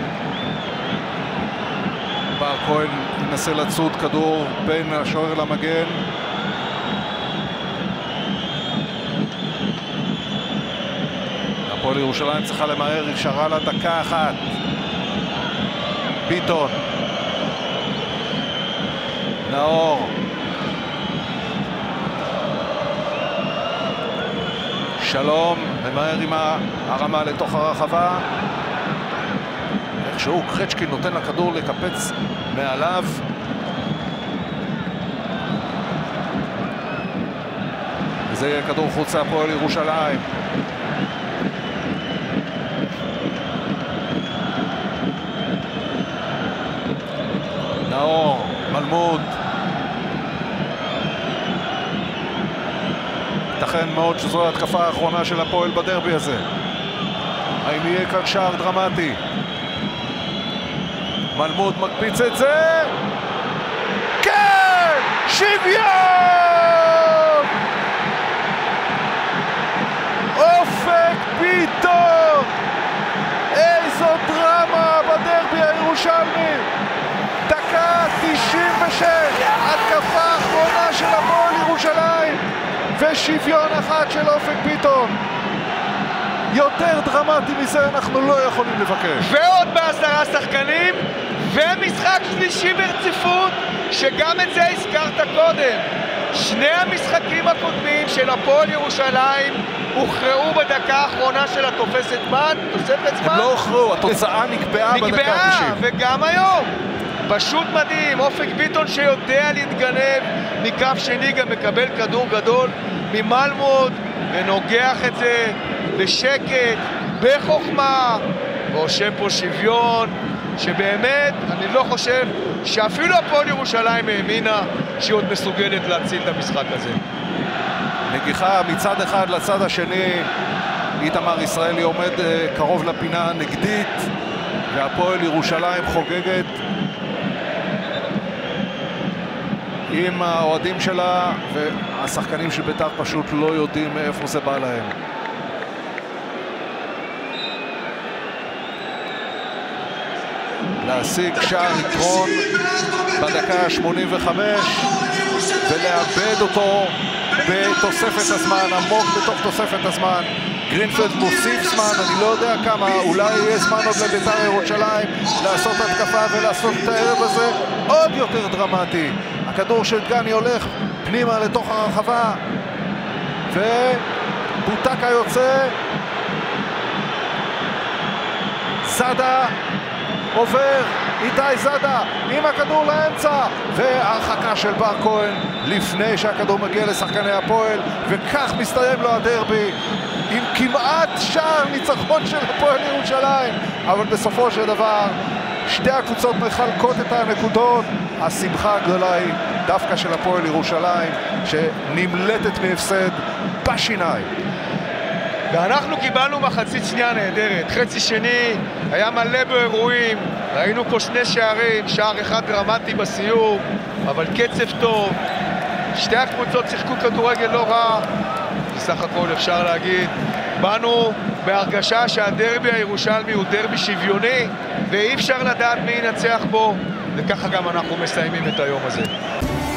Speaker 1: בר כהן ינסה לצוד כדור בין השוער למגן. הפועל ירושלים צריכה למהר, נשארה לה דקה אחת. ביטון. נאור. שלום, ממהר עם הרמה לתוך הרחבה. איכשהו קרצ'קין נותן לכדור לקפץ מעליו. וזה יהיה כדור חוץ להפועל ירושלים. נאור, מלמוד. ייתכן מאוד שזו ההתקפה האחרונה של הפועל בדרבי הזה. האם יהיה כאן שער דרמטי? מלמוד מקפיץ את זה. כן! שוויון! אופק ביטון! איזו דרמה בדרבי הירושלמי! דקה תשעים ושש! התקפה האחרונה של הפועל ירושלים! ושוויון אחד של אופק ביטון. יותר דרמטי מזה אנחנו לא יכולים לבקש.
Speaker 2: ועוד בעשרה שחקנים, ומשחק שלישי ברציפות, שגם את זה הזכרת קודם. שני המשחקים הקודמים של הפועל ירושלים הוכרעו בדקה האחרונה של התופסת זמן, תוספת זמן.
Speaker 1: הם לא הוכרעו, התוצאה נקבעה בדקה ה-תשעים.
Speaker 2: וגם היום. פשוט מדהים, אופק ביטון שיודע להתגנב מכף שני, גם מקבל כדור גדול ממלמוד ונוגח את זה בשקט, בחוכמה, ועושה פה שוויון שבאמת אני לא חושב שאפילו הפועל ירושלים האמינה שהיא עוד מסוגלת להציל את המשחק הזה.
Speaker 1: נגיחה מצד אחד לצד השני, איתמר ישראלי עומד קרוב לפינה הנגדית והפועל ירושלים חוגגת עם האוהדים שלה, והשחקנים של בית"ר פשוט לא יודעים מאיפה זה בא להם. להשיג שער יתרון בדקה ה-שמונים וחמש ולאבד אותו בתוספת הזמן, עמוק בתוך תוספת הזמן. גרינפלד מוסיף זמן, אני לא יודע כמה, אולי יהיה זמן עוד לבית"ר ירושלים לעשות התקפה ולעשות את הערב הזה עוד יותר דרמטי. הכדור של דגני הולך פנימה לתוך הרחבה ובוטקה יוצא, זאדה עובר, איתי זאדה עם הכדור לאמצע והרחקה של בר כהן לפני שהכדור מגיע לשחקני הפועל, וכך מסתיים לו הדרבי עם כמעט שער ניצחון של הפועל ירושלים, אבל בסופו של דבר שתי הקבוצות מחלקות את הנקודות. השמחה הגדולה היא דווקא של הפועל ירושלים שנמלטת מהפסד בשיניים.
Speaker 2: ואנחנו קיבלנו מחצית שנייה נהדרת. חצי שני היה מלא באירועים, ראינו פה שני שערים, שער אחד דרמטי בסיום, אבל קצב טוב. שתי הקבוצות שיחקו כדורגל לא רע, בסך הכל אפשר להגיד באנו בהרגשה שהדרבי הירושלמי הוא דרבי שוויוני ואי אפשר לדעת מי ינצח בו, וככה גם אנחנו מסיימים את היום הזה.